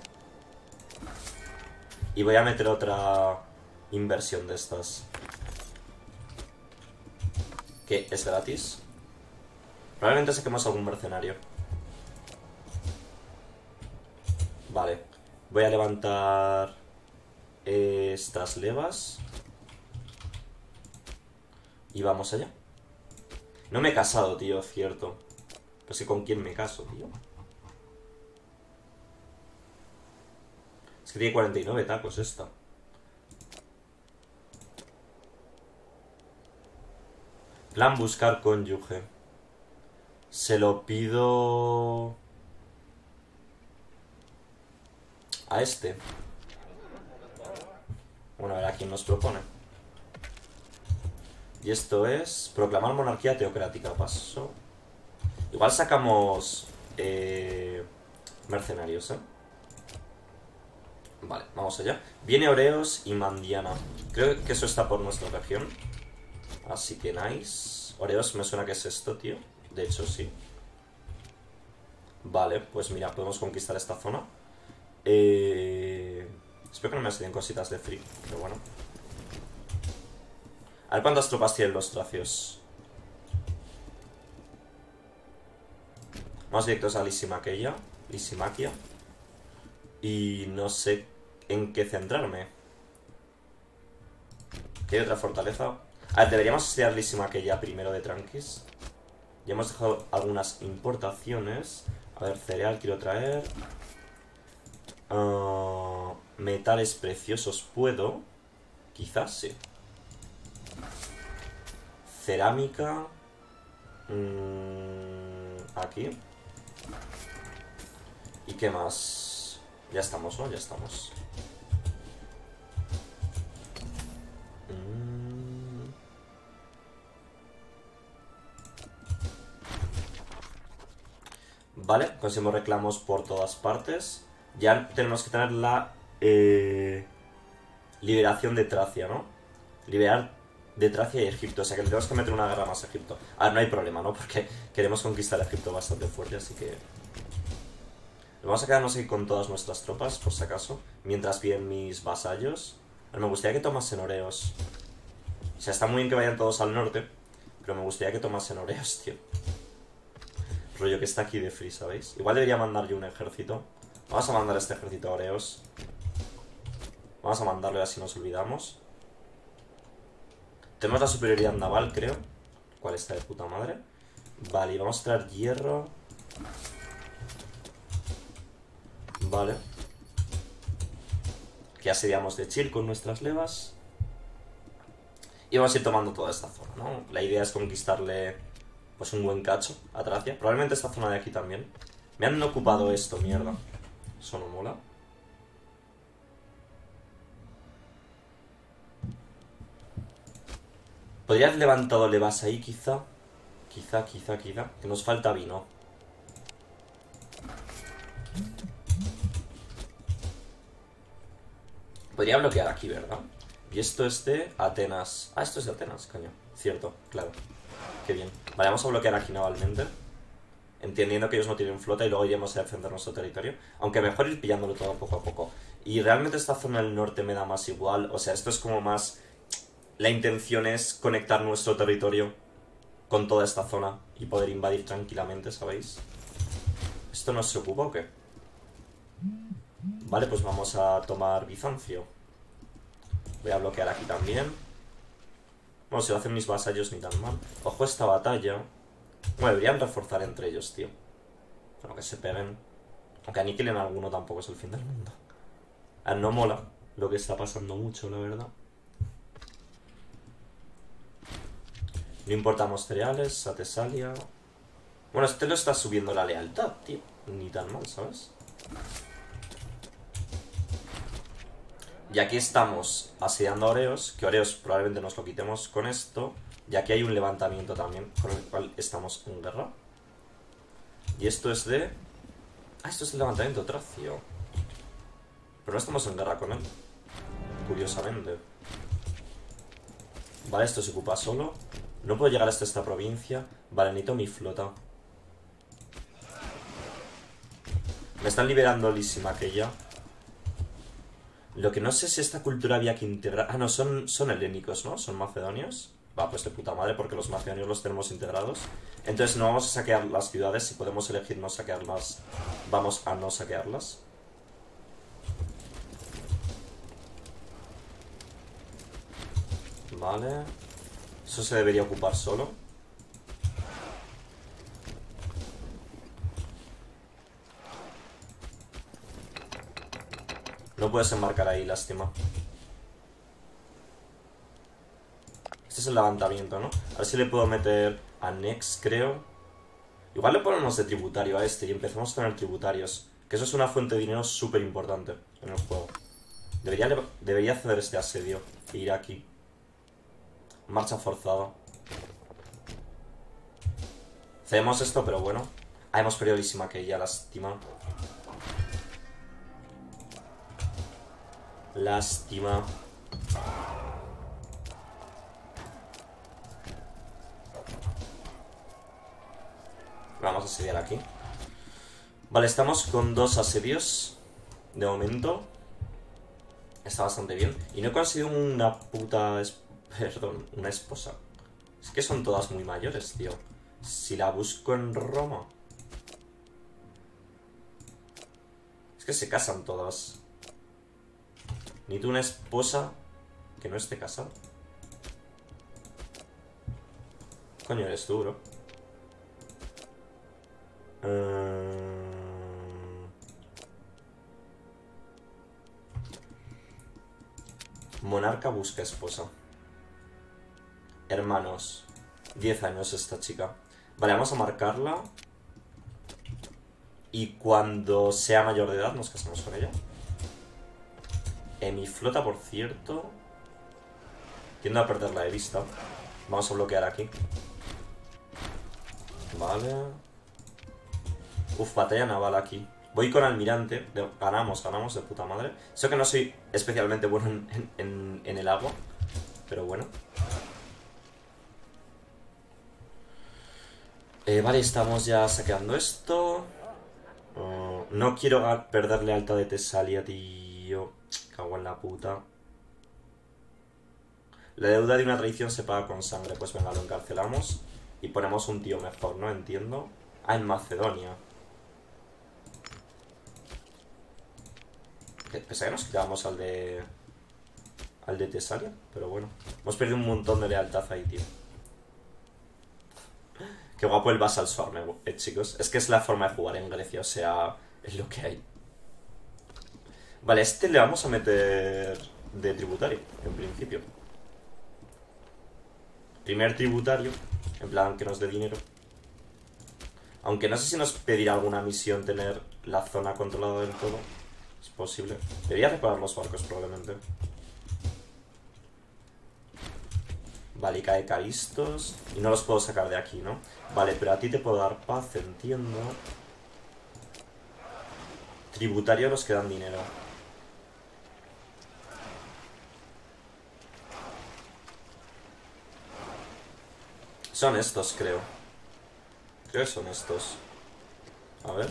Y voy a meter otra inversión de estas. Que es gratis. Probablemente saquemos algún mercenario. Vale. Voy a levantar estas levas. Y vamos allá. No me he casado, tío, cierto. Pero sí, ¿con quién me caso, tío? Es que tiene 49 tacos esta. Plan buscar cónyuge. Se lo pido... a este. Bueno, a ver a quién nos propone. Y esto es... proclamar monarquía teocrática. Paso. Igual sacamos... mercenarios, ¿eh? Vale, vamos allá. Viene Oreos y Mandiana. Creo que eso está por nuestra región. Así que nice. Oreos me suena que es esto, tío. De hecho, sí. Vale, pues mira, podemos conquistar esta zona. Espero que no me salen cositas de free, pero bueno. A ver cuántas tropas tienen los tracios. Vamos directos a Lysimaquia. Y no sé en qué centrarme. ¿Qué hay otra fortaleza? A ver, deberíamos estudiar Lysimaquia primero de tranquis. Ya hemos dejado algunas importaciones. A ver, cereal quiero traer. Metales preciosos puedo. Quizás sí. Cerámica. Aquí. ¿Y qué más? Ya estamos, ¿no? Ya estamos. Vale, conseguimos reclamos por todas partes. Ya tenemos que tener la liberación de Tracia, ¿no? Liberar de Tracia y Egipto. O sea que le tenemos que meter una guerra más a Egipto. A ver, no hay problema, ¿no? Porque queremos conquistar Egipto bastante fuerte, así que... vamos a quedarnos aquí con todas nuestras tropas, por si acaso. Mientras vienen mis vasallos. A ver, me gustaría que tomasen Oreos. O sea, está muy bien que vayan todos al norte, pero me gustaría que tomasen Oreos, tío. Rollo que está aquí de free, ¿sabéis? Igual debería mandar yo un ejército. Vamos a mandar este ejército a Oreos. Vamos a mandarlo y así nos olvidamos. Tenemos la superioridad naval, creo. ¿Cuál está de puta madre? Vale, y vamos a traer hierro. Vale. Que asediamos de chill con nuestras levas. Y vamos a ir tomando toda esta zona, ¿no? La idea es conquistarle... pues un buen cacho a Tracia. Probablemente esta zona de aquí también. Me han ocupado esto, mierda. Eso no mola. Podría haber levantado levas ahí, quizá. Quizá. Que nos falta vino. Podría bloquear aquí, ¿verdad? Y esto es de Atenas. Ah, esto es de Atenas, coño. Cierto, claro. Qué bien. Vale, vamos a bloquear aquí navalmente. Entendiendo que ellos no tienen flota y luego iremos a defender nuestro territorio. Aunque mejor ir pillándolo todo poco a poco. Y realmente esta zona del norte me da más igual. O sea, esto es como más... la intención es conectar nuestro territorio con toda esta zona y poder invadir tranquilamente, ¿sabéis? ¿Esto no se ocupa o qué? Vale, pues vamos a tomar Bizancio. Voy a bloquear aquí también. Bueno, si lo hacen mis vasallos ni tan mal. Ojo esta batalla. Bueno, deberían reforzar entre ellos, tío. Bueno, que se peguen. Aunque aniquilen a alguno tampoco es el fin del mundo. A ver, no mola. lo que está pasando mucho, la verdad. No importamos cereales, a Tesalia. Bueno, este lo está subiendo la lealtad, tío. Ni tan mal, ¿sabes? Y aquí estamos asediando a Oreos, que Oreos probablemente nos lo quitemos con esto. Y aquí hay un levantamiento también, con el cual estamos en guerra. Y esto es de... Ah, esto es el levantamiento tracio. Pero no estamos en guerra con él, curiosamente. Vale, esto se ocupa solo. No puedo llegar hasta esta provincia. Vale, necesito mi flota. Me están liberando Lissima aquella. Lo que no sé si esta cultura había que integrar... Ah, no, son helénicos, ¿no? Son macedonios. Va, pues de puta madre, porque los macedonios los tenemos integrados. Entonces no vamos a saquear las ciudades. Si podemos elegir no saquearlas, vamos a no saquearlas. Vale. Eso se debería ocupar solo. No puedes embarcar ahí, lástima. Este es el levantamiento, ¿no? A ver si le puedo meter a Nex, creo. Igual le ponemos de tributario a este y empezamos a tener tributarios. Que eso es una fuente de dinero súper importante en el juego. Debería hacer este asedio e ir aquí. Marcha forzada. Hacemos esto, pero bueno. Ah, hemos perdido Lissima, que ya lástima. Lástima. Vamos a asediar aquí. Vale, estamos con 2 asedios. De momento. Está bastante bien. Y no he conseguido una puta... Perdón, una esposa. Es que son todas muy mayores, tío. Si la busco en Roma... Es que se casan todas. Necesito una esposa que no esté casada. Coño, eres tú, bro. Monarca busca esposa. Hermanos. 10 años esta chica. Vale, vamos a marcarla. Y cuando sea mayor de edad nos casamos con ella. Mi flota, por cierto... Tiendo a perderla de vista. Vamos a bloquear aquí. Vale. Uf, batalla naval aquí. Voy con almirante. Ganamos de puta madre. Sé que no soy especialmente bueno en el agua. Pero bueno. Vale, estamos ya saqueando esto. No quiero perder lealtad de Tesalia, tío. Cago en la puta. La deuda de una traición se paga con sangre. Pues venga, lo encarcelamos. Y ponemos un tío mejor, ¿no? Entiendo. Ah, en Macedonia. Pensaba que nos quitábamos al de Tesalia. Pero bueno. Hemos perdido un montón de lealtad ahí, tío. Qué guapo el Vassal Swarm, chicos. Es que es la forma de jugar en Grecia. O sea, es lo que hay. Vale, este le vamos a meter de tributario, en principio. Primer tributario, en plan que nos dé dinero. Aunque no sé si nos pedirá alguna misión tener la zona controlada del todo. Es posible. Debería reparar los barcos probablemente. Vale, y cae Caristos. Y no los puedo sacar de aquí, ¿no? Vale, pero a ti te puedo dar paz, entiendo. Tributario a los que dan dinero. Son estos, creo. Creo que son estos. A ver.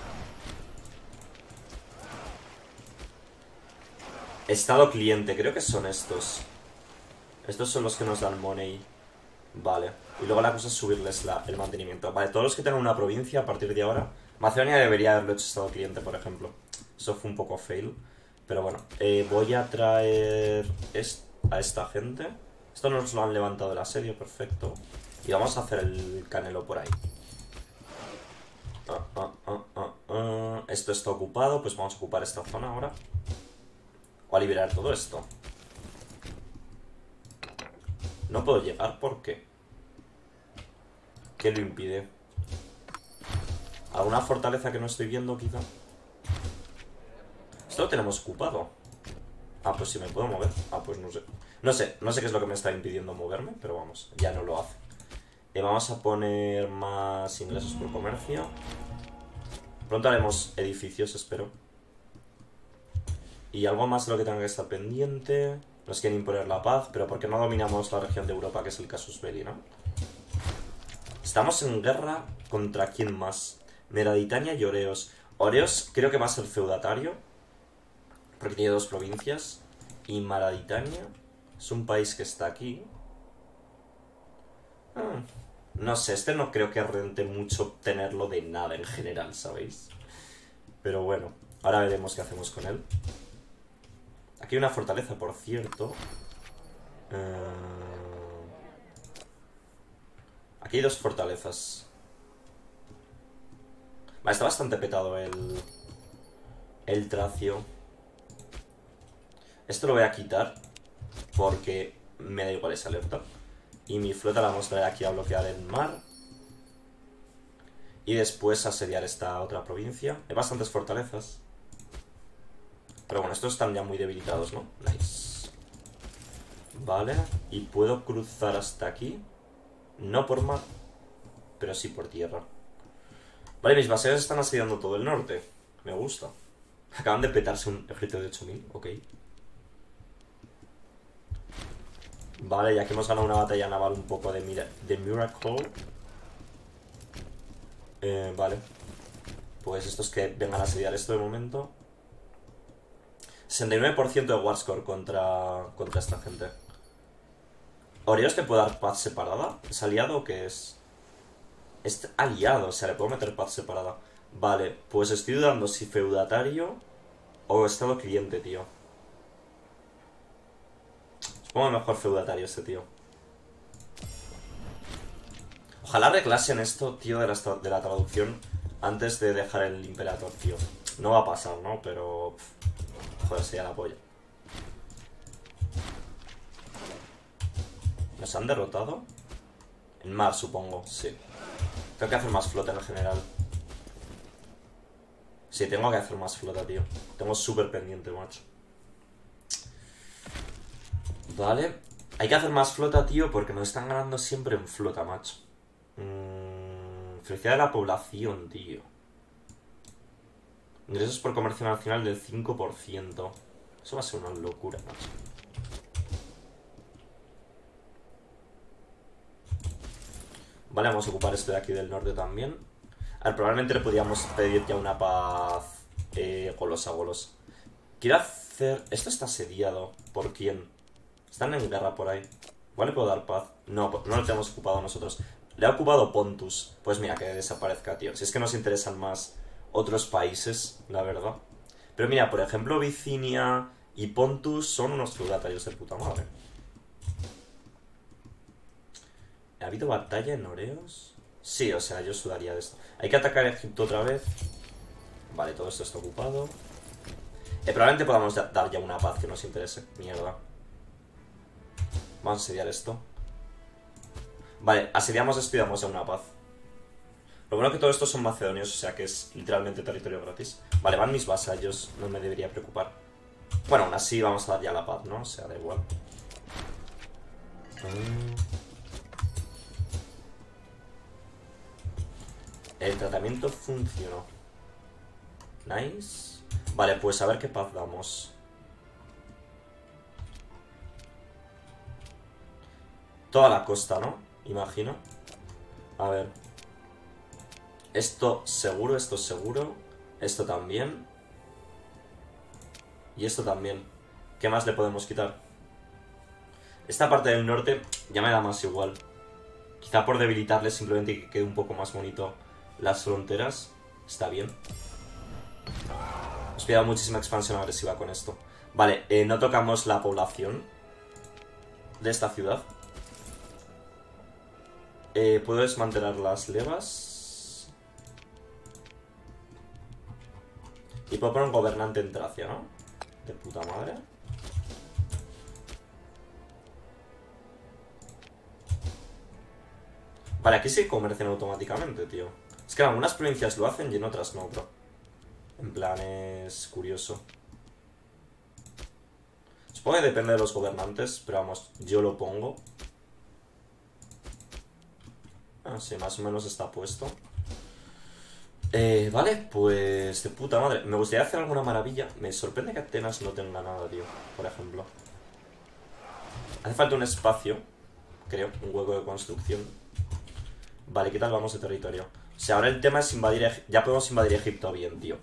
Estado cliente, creo que son estos. Estos son los que nos dan money. Vale. Y luego la cosa es subirles el mantenimiento. Vale, todos los que tengan una provincia a partir de ahora. Macedonia debería haberlo hecho estado cliente, por ejemplo. Eso fue un poco fail. Pero bueno, voy a traer a esta gente. Esto nos lo han levantado el asedio, perfecto. Y vamos a hacer el canelo por ahí. Esto está ocupado, pues vamos a ocupar esta zona ahora. O a liberar todo esto. No puedo llegar, ¿por qué? ¿Qué lo impide? ¿Alguna fortaleza que no estoy viendo, quizá? Esto lo tenemos ocupado. Ah, pues sí me puedo mover. Ah, pues no sé. No sé qué es lo que me está impidiendo moverme, pero vamos, ya no lo hace. Vamos a poner más ingresos por comercio. Pronto haremos edificios, espero. Y algo más de lo que tenga que estar pendiente. Nos quieren imponer la paz, pero ¿por qué no dominamos la región de Europa, que es el casus belli, no? Estamos en guerra contra quién más. Meraditania y Oreos. Oreos creo que va a ser feudatario, porque tiene 2 provincias. Y Meraditania es un país que está aquí. No sé, este no creo que rente mucho tenerlo de nada en general, ¿sabéis? Pero bueno, ahora veremos qué hacemos con él. Aquí hay una fortaleza, por cierto. Aquí hay 2 fortalezas. Vale, está bastante petado el Tracio. Esto lo voy a quitar porque me da igual esa alerta. Y mi flota la vamos a traer aquí a bloquear el mar. Y después asediar esta otra provincia. Hay bastantes fortalezas. Pero bueno, estos están ya muy debilitados, ¿no? Nice. Vale. Y puedo cruzar hasta aquí. No por mar, pero sí por tierra. Vale, mis vasallos están asediando todo el norte. Me gusta. Acaban de petarse un ejército de 8000. Ok. Vale, ya que hemos ganado una batalla naval un poco de Miracle. Vale. Pues estos que vengan a asediar esto de momento. 69% de war score contra esta gente. ¿Oreos te puede dar paz separada? ¿Es aliado o qué es? Es aliado, o sea, le puedo meter paz separada. Vale, pues estoy dudando si feudatario o estado cliente, tío. Supongo mejor feudatario este tío. Ojalá arreglasen esto, tío, de la traducción antes de dejar el Imperator, tío. No va a pasar, ¿no? Pero... joder, sería la polla. ¿Nos han derrotado? En mar, supongo, sí. Tengo que hacer más flota en general. Sí, tengo que hacer más flota, tío. Tengo súper pendiente, macho. Vale. Hay que hacer más flota, tío, porque nos están ganando siempre en flota, macho. Felicidad de la población, tío. Ingresos por comercio nacional del 5%. Eso va a ser una locura, macho. Vale, vamos a ocupar esto de aquí del norte también. A ver, probablemente le podríamos pedir ya una paz golosa. Quiero hacer... Esto está asediado. ¿Por quién? Están en guerra por ahí. ¿Vale? ¿Puedo dar paz? No, no lo tenemos ocupado nosotros. Le ha ocupado Pontus. Pues mira, que desaparezca, tío. Si es que nos interesan más otros países, la verdad. Pero mira, por ejemplo, Bicinia y Pontus son unos feudatarios de puta madre. ¿Ha habido batalla en Oreos? Sí, o sea, yo sudaría de esto. Hay que atacar a Egipto otra vez. Vale, todo esto está ocupado. Probablemente podamos dar ya una paz que nos interese. Mierda. Vamos a asediar esto. Vale, asediamos esto y damos ya una paz. Lo bueno es que todos estos son macedonios, o sea que es literalmente territorio gratis. Vale, van mis vasallos, no me debería preocupar. Bueno, aún así vamos a dar ya la paz, ¿no? O sea, da igual. El tratamiento funcionó. Nice. Vale, pues a ver qué paz damos. Toda la costa, ¿no? Imagino. A ver. Esto seguro, esto seguro. Esto también. Y esto también. ¿Qué más le podemos quitar? Esta parte del norte ya me da más igual. Quizá por debilitarle simplemente que quede un poco más bonito las fronteras. Está bien. Os pillado muchísima expansión agresiva con esto. Vale, no tocamos la población de esta ciudad. Puedo desmantelar las levas. Y puedo poner un gobernante en Tracia, ¿no? De puta madre. Vale, aquí sí comercian automáticamente, tío. Es que en algunas provincias lo hacen y en otras no, bro. En plan, es curioso. Supongo que depende de los gobernantes, pero vamos, yo lo pongo. Ah, sí, más o menos está puesto. Vale, pues de puta madre. Me gustaría hacer alguna maravilla. Me sorprende que Atenas no tenga nada, tío. Por ejemplo. Hace falta un espacio, creo, un hueco de construcción. Vale, ¿qué tal vamos de territorio? O sea, ahora el tema es invadir... Ya podemos invadir Egipto bien, tío.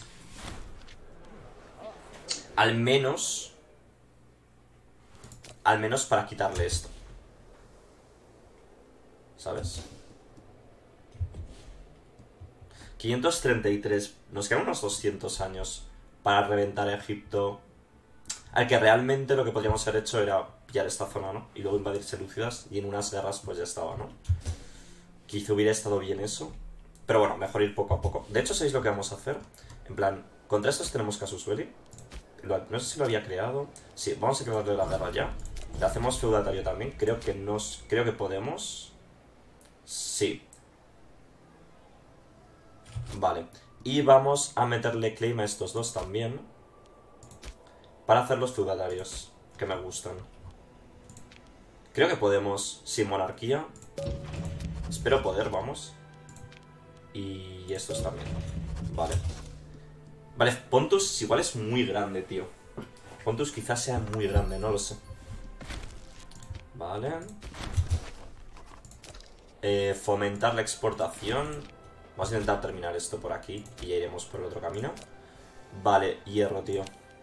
Al menos para quitarle esto. ¿Sabes? 533. Nos quedan unos 200 años para reventar Egipto. Al que realmente lo que podríamos haber hecho era pillar esta zona, ¿no? Y luego invadir Seleucidas y en unas guerras pues ya estaba, ¿no? Quizá hubiera estado bien eso. Pero bueno, mejor ir poco a poco. De hecho, ¿sabéis lo que vamos a hacer? En plan, contra estos tenemos Casus Belli. No sé si lo había creado. Sí, vamos a crearle la guerra ya. Le hacemos feudatario también. Creo que podemos. Sí. Vale. Y vamos a meterle claim a estos dos también. Para hacer los feudatarios. Que me gustan. Creo que podemos sin monarquía. Espero poder, vamos. Y estos también. Vale. Vale, Pontus igual es muy grande, tío. Pontus quizás sea muy grande, no lo sé. Vale. Fomentar la exportación. Vamos a intentar terminar esto por aquí y ya iremos por el otro camino. Vale, hierro, tío.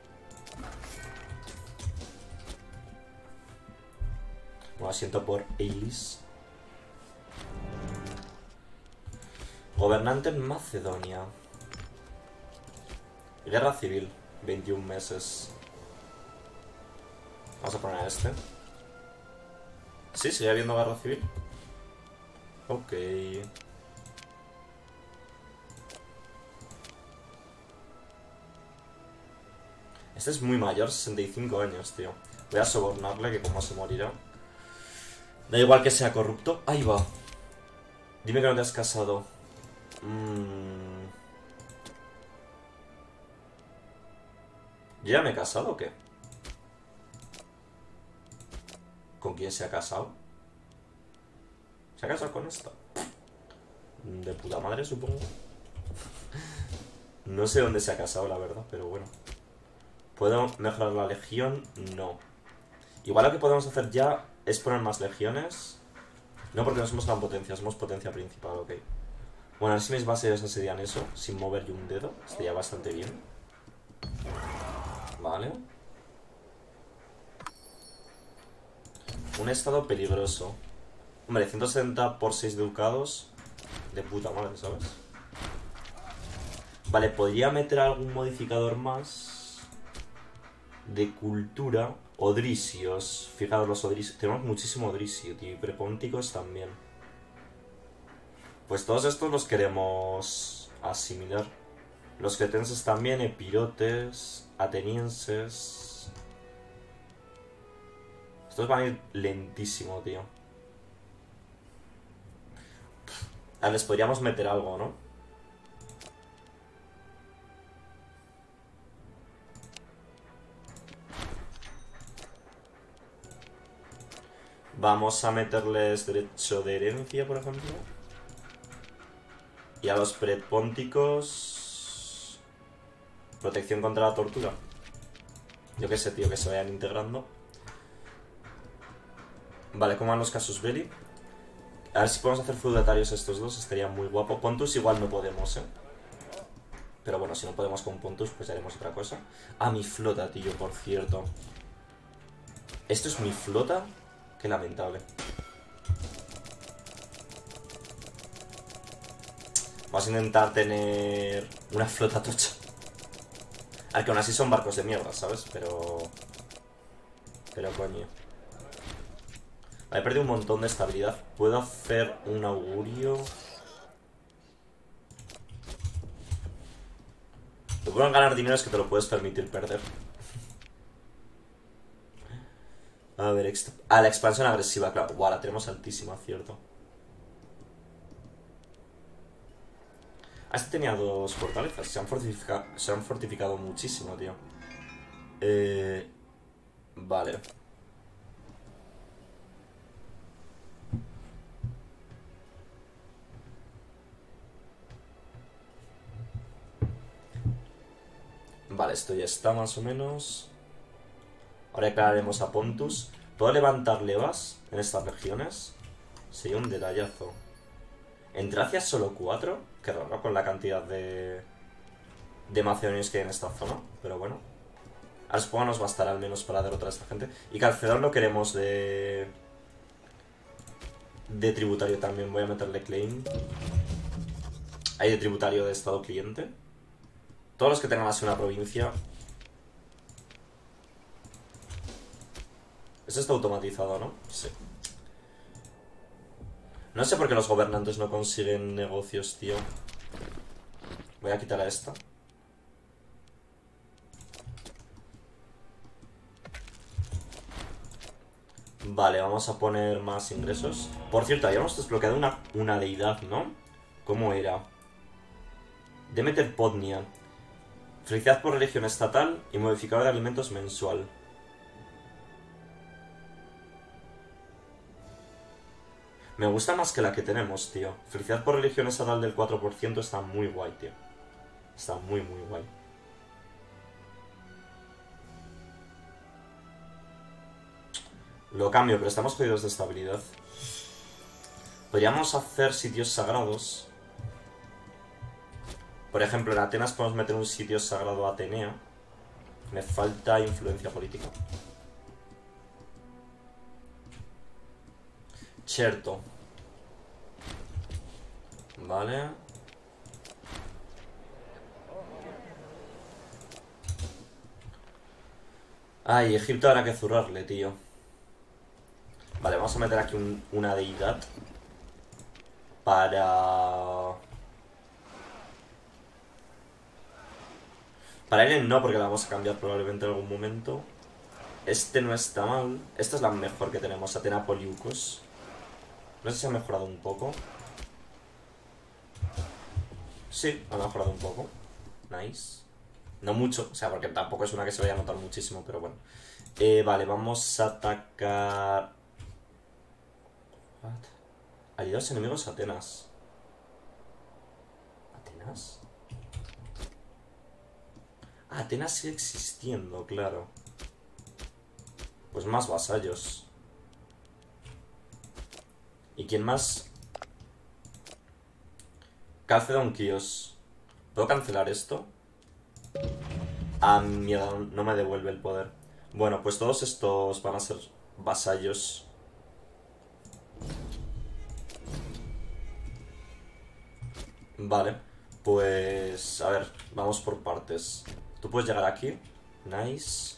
Lo asiento por Eilis. Gobernante en Macedonia. Guerra civil, 21 meses. Vamos a poner a este. Sí, sigue habiendo guerra civil. Ok. Este es muy mayor, 65 años, tío. Voy a sobornarle, que como se morirá. Da igual que sea corrupto. Ahí va. Dime que no te has casado. ¿Yo ya me he casado o qué? ¿Con quién se ha casado? ¿Se ha casado con esta? De puta madre, supongo. No sé dónde se ha casado, la verdad, pero bueno. ¿Puedo mejorar la legión? No. Igual lo que podemos hacer ya es poner más legiones. No, porque no somos gran potencia, somos potencia principal, ok. Bueno, a ver si mis bases asedian eso, sin moverle un dedo. Estaría bastante bien. Vale. Un estado peligroso. Hombre, 170 por 6 ducados. De puta madre, ¿sabes? Vale, podría meter algún modificador más. De cultura. Odrisios. Fijaros los odrisios. Tenemos muchísimo odrisio, tío. Y prepónticos también. Pues todos estos los queremos asimilar. Los cretenses también, epirotes, atenienses. Estos van a ir lentísimo, tío. Les podríamos meter algo, ¿no? Vamos a meterles derecho de herencia, por ejemplo. Y a los prepónticos... protección contra la tortura. Yo qué sé, tío, que se vayan integrando. Vale, ¿cómo van los Casus Belli? A ver si podemos hacer feudatarios estos dos, estaría muy guapo. Pontus igual no podemos, Pero bueno, si no podemos con Pontus, pues haremos otra cosa. Ah, mi flota, tío, por cierto. ¿Esto es mi flota? Qué lamentable. Vamos a intentar tener una flota tocha. Al que aún así son barcos de mierda, ¿sabes? Pero coño. He perdido un montón de estabilidad. ¿Puedo hacer un augurio? Lo bueno en ganar dinero es que te lo puedes permitir perder. A ver, la expansión agresiva, claro. Guau, la tenemos altísima, cierto. Ah, este tenía dos fortalezas. Se han fortificado muchísimo, tío. Vale. Vale, esto ya está más o menos. Ahora declararemos a Pontus. ¿Puedo levantar levas en estas regiones? Sería un detallazo. En Tracia solo 4. Qué raro con la cantidad de macedonios que hay en esta zona. Pero bueno. Ahora supongo nos bastará al menos para derrotar a esta gente. Y Calcedón lo queremos de tributario también. Voy a meterle claim. Hay de tributario de estado cliente. Todos los que tengan así una provincia. Eso está automatizado, ¿no? Sí. No sé por qué los gobernantes no consiguen negocios, tío. Voy a quitar a esta. Vale, vamos a poner más ingresos. Por cierto, habíamos desbloqueado una deidad, ¿no? ¿Cómo era? Demeter Podnia. Felicidad por religión estatal y modificador de alimentos mensual. Me gusta más que la que tenemos, tío. Felicidad por religión estatal del 4% está muy guay, tío. Está muy, muy guay. Lo cambio, pero estamos jodidos de estabilidad. Podríamos hacer sitios sagrados. Por ejemplo, en Atenas podemos meter un sitio sagrado a Atenea. Me falta influencia política. Cierto. Vale. Ay, Egipto habrá que zurrarle, tío. Vale, vamos a meter aquí una deidad. Para Ellen no, porque la vamos a cambiar probablemente en algún momento. Este no está mal. Esta es la mejor que tenemos, Atena Poliucos. No sé si ha mejorado un poco. Sí, ha mejorado un poco. Nice. No mucho, o sea, porque tampoco es una que se vaya a notar muchísimo, pero bueno. Vale, vamos a atacar... What? Aliados enemigos a Atenas. ¿Atenas? Ah, Atenas sigue existiendo, claro. Pues más vasallos. ¿Y quién más? Calcedon Kios. ¿Puedo cancelar esto? Ah, mierda, no me devuelve el poder. Bueno, pues todos estos van a ser vasallos. Vale, pues... a ver, vamos por partes. Tú puedes llegar aquí. Nice.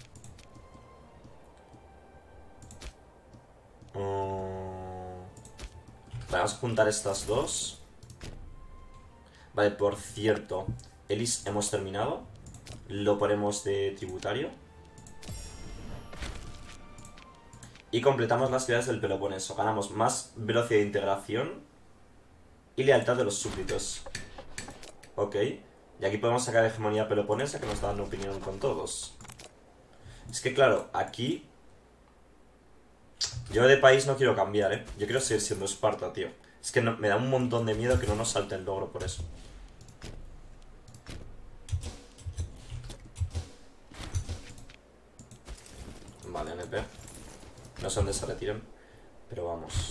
Vale, vamos a juntar estas dos. Vale, por cierto, Elis hemos terminado. Lo ponemos de tributario. Y completamos las ciudades del Peloponeso. Ganamos más velocidad de integración y lealtad de los súbditos. Ok. Y aquí podemos sacar hegemonía peloponesa, que nos dan opinión con todos. Es que claro, aquí... yo de país no quiero cambiar, ¿eh? Yo quiero seguir siendo Esparta, tío. Es que me da un montón de miedo que no nos salte el logro por eso. Vale, NP. No sé dónde se retiran, pero vamos.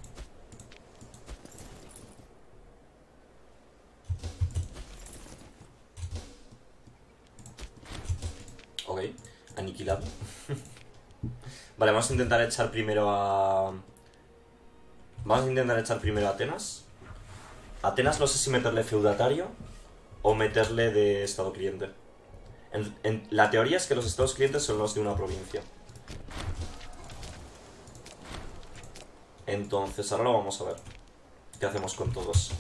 Ok, aniquilado. Vale, vamos a intentar echar primero a... vamos a intentar echar primero a Atenas. Atenas no sé si meterle feudatario o meterle de estado cliente. La teoría es que los estados clientes son los de una provincia. Entonces, ahora lo vamos a ver. ¿Qué hacemos con todos?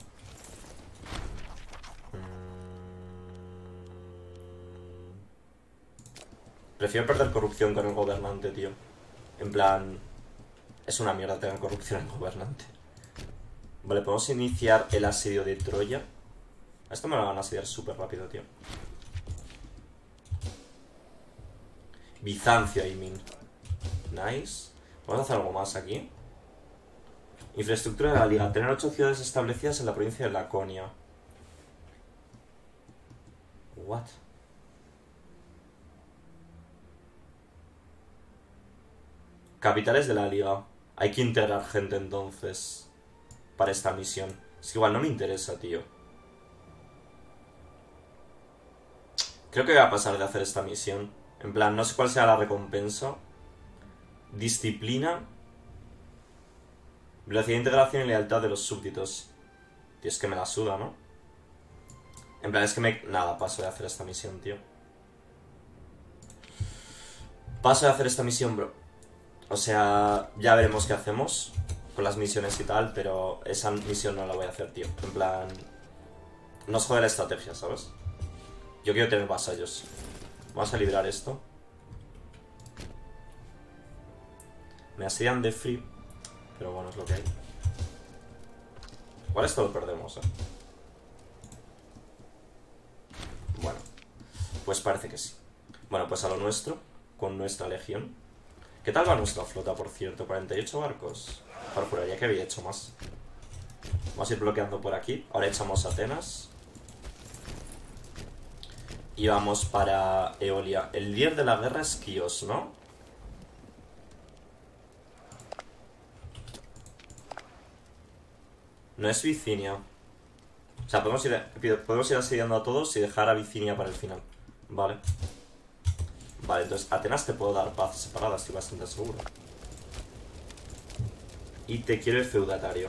Prefiero perder corrupción con el gobernante, tío. En plan... es una mierda tener corrupción en el gobernante. Vale, podemos iniciar el asedio de Troya. Esto me lo van a asediar súper rápido, tío. Bizancio, I mean. Nice. Vamos a hacer algo más aquí. Infraestructura de la liga. Tener 8 ciudades establecidas en la provincia de Laconia. What? Capitales de la liga. Hay que integrar gente entonces para esta misión. Es que igual no me interesa, tío. Creo que voy a pasar de hacer esta misión. En plan, no sé cuál sea la recompensa. Disciplina. Velocidad de integración y lealtad de los súbditos. Tío, es que me la suda, ¿no? En plan, es que me... Nada, paso de hacer esta misión, tío. Paso de hacer esta misión, bro. O sea, ya veremos qué hacemos con las misiones y tal, pero esa misión no la voy a hacer, tío. En plan... Nos jode la estrategia, ¿sabes? Yo quiero tener vasallos. Vamos a librar esto. Me asedian de free. Pero bueno, es lo que hay. Igual esto lo perdemos, Bueno, pues parece que sí. Bueno, pues a lo nuestro, con nuestra legión. ¿Qué tal va nuestra flota, por cierto? 48 barcos. Por juraría que había hecho más. Vamos a ir bloqueando por aquí. Ahora echamos Atenas. Y vamos para Eolia. El líder de la guerra es Quíos, ¿no? No es Bicinia. O sea, podemos ir asediando a todos y dejar a Bicinia para el final. Vale. Vale, entonces Atenas te puedo dar paz separada, estoy bastante seguro. Y te quiero el feudatario.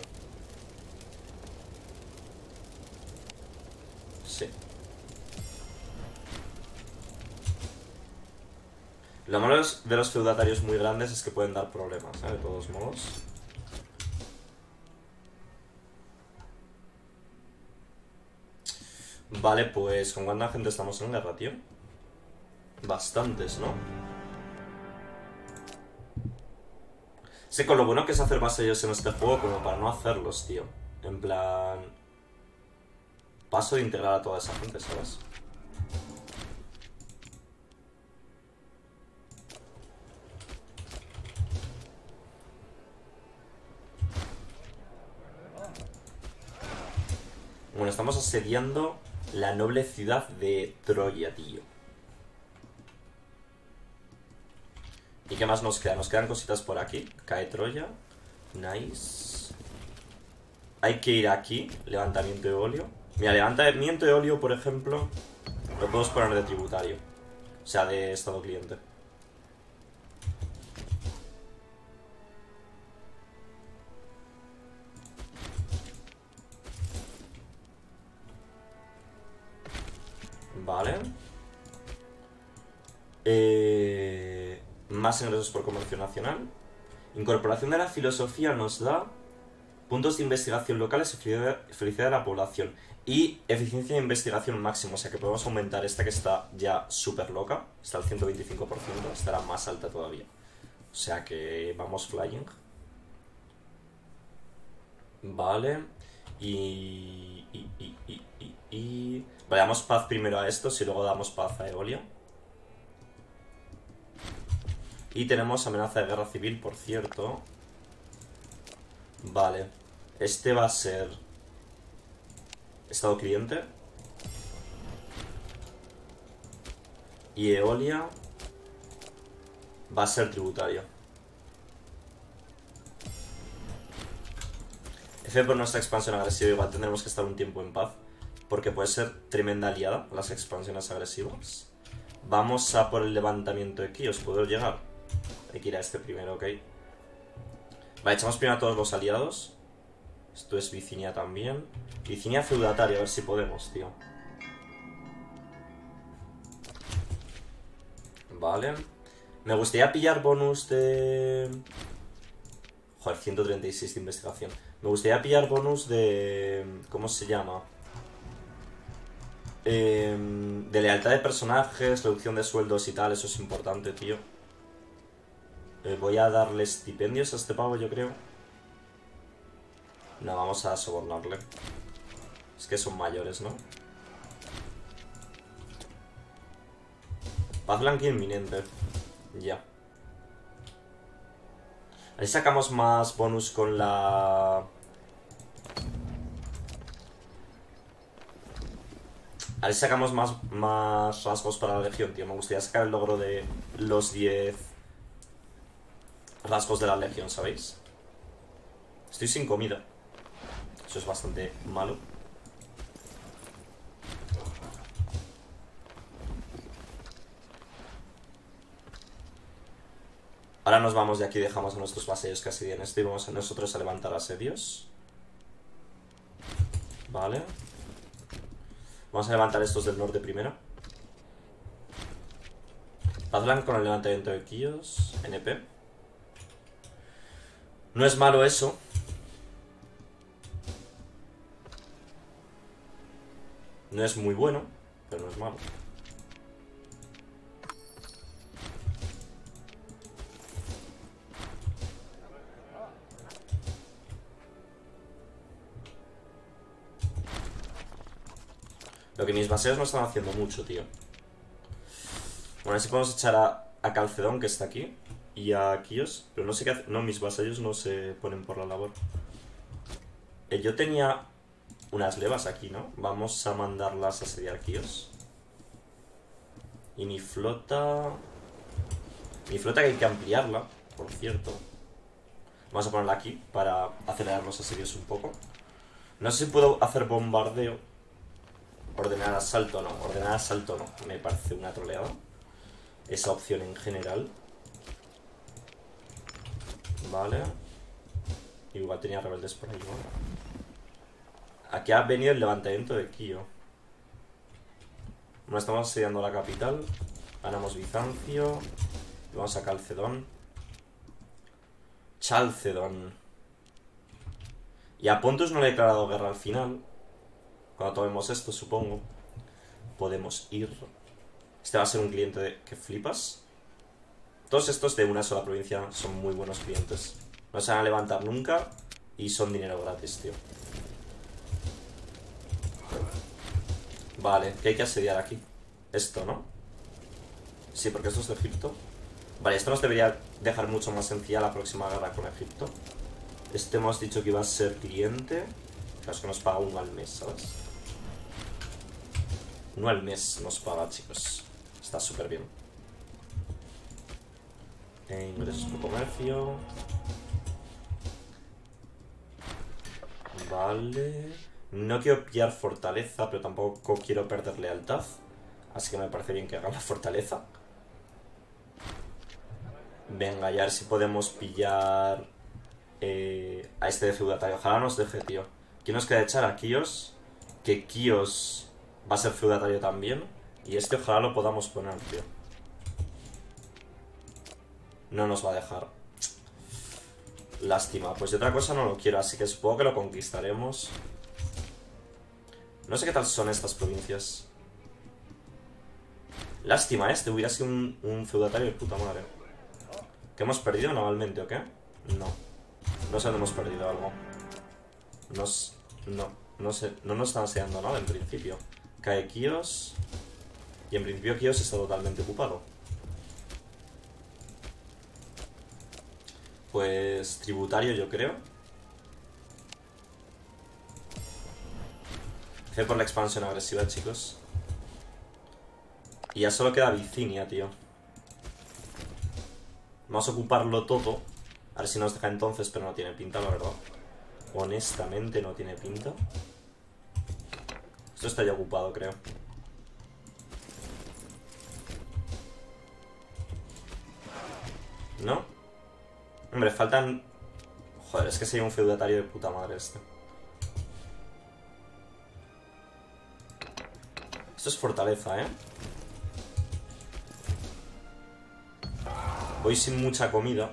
Sí. Lo malo de los feudatarios muy grandes es que pueden dar problemas, de todos modos. Vale, pues ¿con cuánta gente estamos en guerra, tío? Bastantes, ¿no? Sé con lo bueno que es hacer vasallos en este juego como para no hacerlos, tío. En plan... Paso de integrar a toda esa gente, ¿sabes? Bueno, estamos asediando la noble ciudad de Troya, tío. ¿Y qué más nos queda? Nos quedan cositas por aquí. Cae Troya. Nice. Hay que ir aquí. Levantamiento de óleo. Mira, levantamiento de óleo, por ejemplo, lo podemos poner de tributario. O sea, de estado cliente. Vale. Más ingresos por comercio nacional. Incorporación de la filosofía nos da puntos de investigación locales y felicidad de la población. Y eficiencia de investigación máximo. O sea que podemos aumentar esta que está ya súper loca. Está al 125%. Estará más alta todavía. O sea que vamos flying. Vale. Vale, damos paz primero a estos y luego damos paz a Eolia. Y tenemos amenaza de guerra civil, por cierto. Vale. Este va a ser estado cliente. Y Eolia va a ser tributario. F por nuestra expansión agresiva. Igual tendremos que estar un tiempo en paz, porque puede ser tremenda aliada las expansiones agresivas. Vamos a por el levantamiento de Quíos. ¿Puedo llegar? Hay que ir a este primero, ok. Vale, echamos primero a todos los aliados. Esto es Bicinia también. Bicinia feudataria, a ver si podemos, tío. Vale. Me gustaría pillar bonus de... Joder, 136 de investigación. Me gustaría pillar bonus de... ¿Cómo se llama? De lealtad de personajes, reducción de sueldos y tal. Eso es importante, tío. Voy a darle estipendios a este pavo, yo creo. No, vamos a sobornarle. Es que son mayores, ¿no? Paz blanca inminente. Ya. Ahí sacamos más bonus con la... A ver si sacamos más rasgos para la legión, tío. Me gustaría sacar el logro de los 10 rasgos de la legión, ¿sabéis? Estoy sin comida. Eso es bastante malo. Ahora nos vamos de aquí y dejamos a nuestros vasallos que asedian esto y vamos a nosotros a levantar asedios. Vale. Vamos a levantar estos del norte primero. Paz blanca con el levantamiento de Quíos. NP. No es malo eso. No es muy bueno, pero no es malo. Lo que mis baseos no están haciendo mucho, tío. Bueno, así podemos echar a Calcedón, que está aquí, y a Quíos. Pero no sé qué hacer. No, mis vasallos no se ponen por la labor. Yo tenía unas levas aquí, ¿no? Vamos a mandarlas a asediar Quíos. Y mi flota... Mi flota que hay que ampliarla, por cierto. Vamos a ponerla aquí para acelerar los asedios un poco. No sé si puedo hacer bombardeo. Ordenar asalto no. Ordenar asalto no. Me parece una troleada esa opción en general. Vale. Igual tenía rebeldes por ahí, ¿no? Aquí ha venido el levantamiento de Quío. Bueno, estamos asediando la capital. Ganamos Bizancio. Y vamos a Calcedón. Chalcedón. Y a Pontus no le he declarado guerra al final. Cuando tomemos esto, supongo, podemos ir. Este va a ser un cliente que flipas. Todos estos de una sola provincia son muy buenos clientes. No se van a levantar nunca y son dinero gratis, tío. Vale, ¿qué hay que asediar aquí? Esto, ¿no? Sí, porque esto es de Egipto. Vale, esto nos debería dejar mucho más sencilla la próxima guerra con Egipto. Este hemos dicho que iba a ser cliente. Claro, es que nos paga uno al mes, ¿sabes? Uno al mes nos paga, chicos. Está súper bien. Ingresos por comercio. Vale. No quiero pillar fortaleza, pero tampoco quiero perder lealtad. Así que me parece bien que haga la fortaleza. Venga, ya a ver si podemos pillar a este de feudatario. Ojalá nos deje, tío. ¿Quién nos queda echar? A Quíos. Que Quíos va a ser feudatario también. Y este ojalá lo podamos poner, tío. No nos va a dejar. Lástima. Pues de otra cosa no lo quiero, así que supongo que lo conquistaremos. No sé qué tal son estas provincias. Lástima, este hubiera sido un feudatario de puta madre. ¿Que hemos perdido navalmente o qué? No. No sé dónde hemos perdido algo. No sé. No nos están asediando nada en principio. Cae Quíos. Y en principio Quíos está totalmente ocupado. Pues tributario yo creo. F por la expansión agresiva, chicos. Y ya solo queda Vicinia, tío. Vamos a ocuparlo todo. A ver si nos deja entonces, pero no tiene pinta, la verdad. Honestamente no tiene pinta. Esto está ya ocupado, creo. ¿No? Hombre, faltan... Joder, es que sería un feudatario de puta madre este. Esto es fortaleza, ¿eh? Voy sin mucha comida.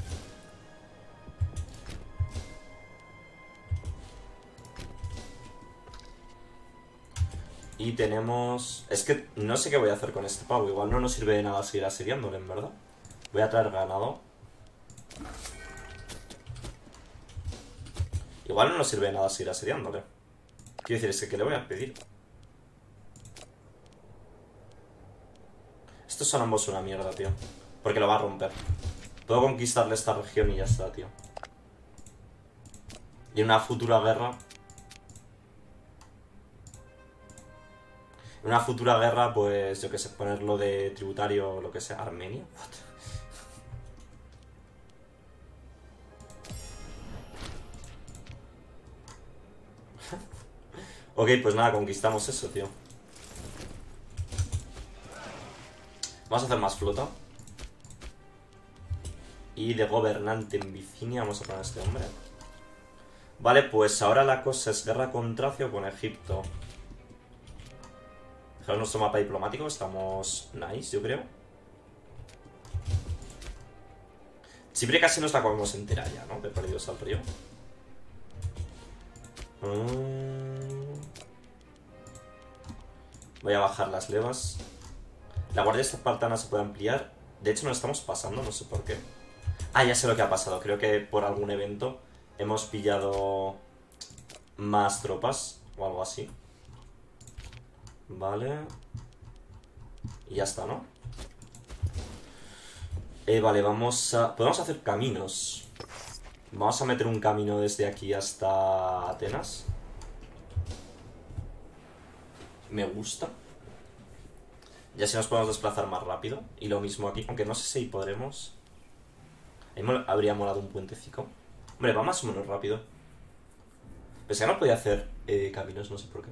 Y tenemos... Es que no sé qué voy a hacer con este pavo. Igual no nos sirve de nada seguir asediándole, en verdad. Voy a traer ganado. Igual no nos sirve de nada seguir asediándole. Quiero decir, es que ¿qué le voy a pedir? Estos son ambos una mierda, tío. Porque lo va a romper. Puedo conquistarle esta región y ya está, tío. Y en una futura guerra... En una futura guerra, pues, yo que sé, ponerlo de tributario o lo que sea. ¿Armenia? What? Ok, pues nada, conquistamos eso, tío. Vamos a hacer más flota. Y de gobernante en Bicinia vamos a poner a este hombre. Vale, pues ahora la cosa es guerra con Tracia o con Egipto. Fijaros nuestro mapa diplomático, estamos nice, yo creo. Chipre casi nos la comemos entera ya, ¿no? De perdidos al río. Voy a bajar las levas. La guardia espartana se puede ampliar. De hecho nos estamos pasando, no sé por qué. Ah, ya sé lo que ha pasado. Creo que por algún evento hemos pillado más tropas o algo así. Vale. Y ya está, ¿no? Vale, vamos a... Podemos hacer caminos. Vamos a meter un camino desde aquí hasta Atenas. Me gusta. Y así nos podemos desplazar más rápido. Y lo mismo aquí, aunque no sé si podremos. A mí me habría molado un puentecico. Hombre, va más o menos rápido. Pensé que no podía hacer caminos, no sé por qué.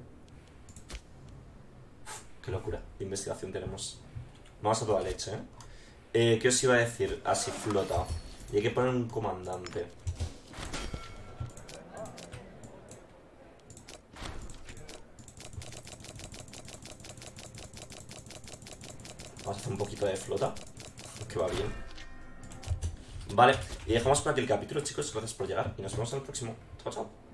Uf, qué locura de investigación tenemos. Vamos a toda leche, ¿qué os iba a decir? Así flota. Y hay que poner un comandante. Vamos a hacer un poquito de flota, que va bien. Vale, y dejamos por aquí el capítulo, chicos. Gracias por llegar y nos vemos en el próximo. Chao, chao.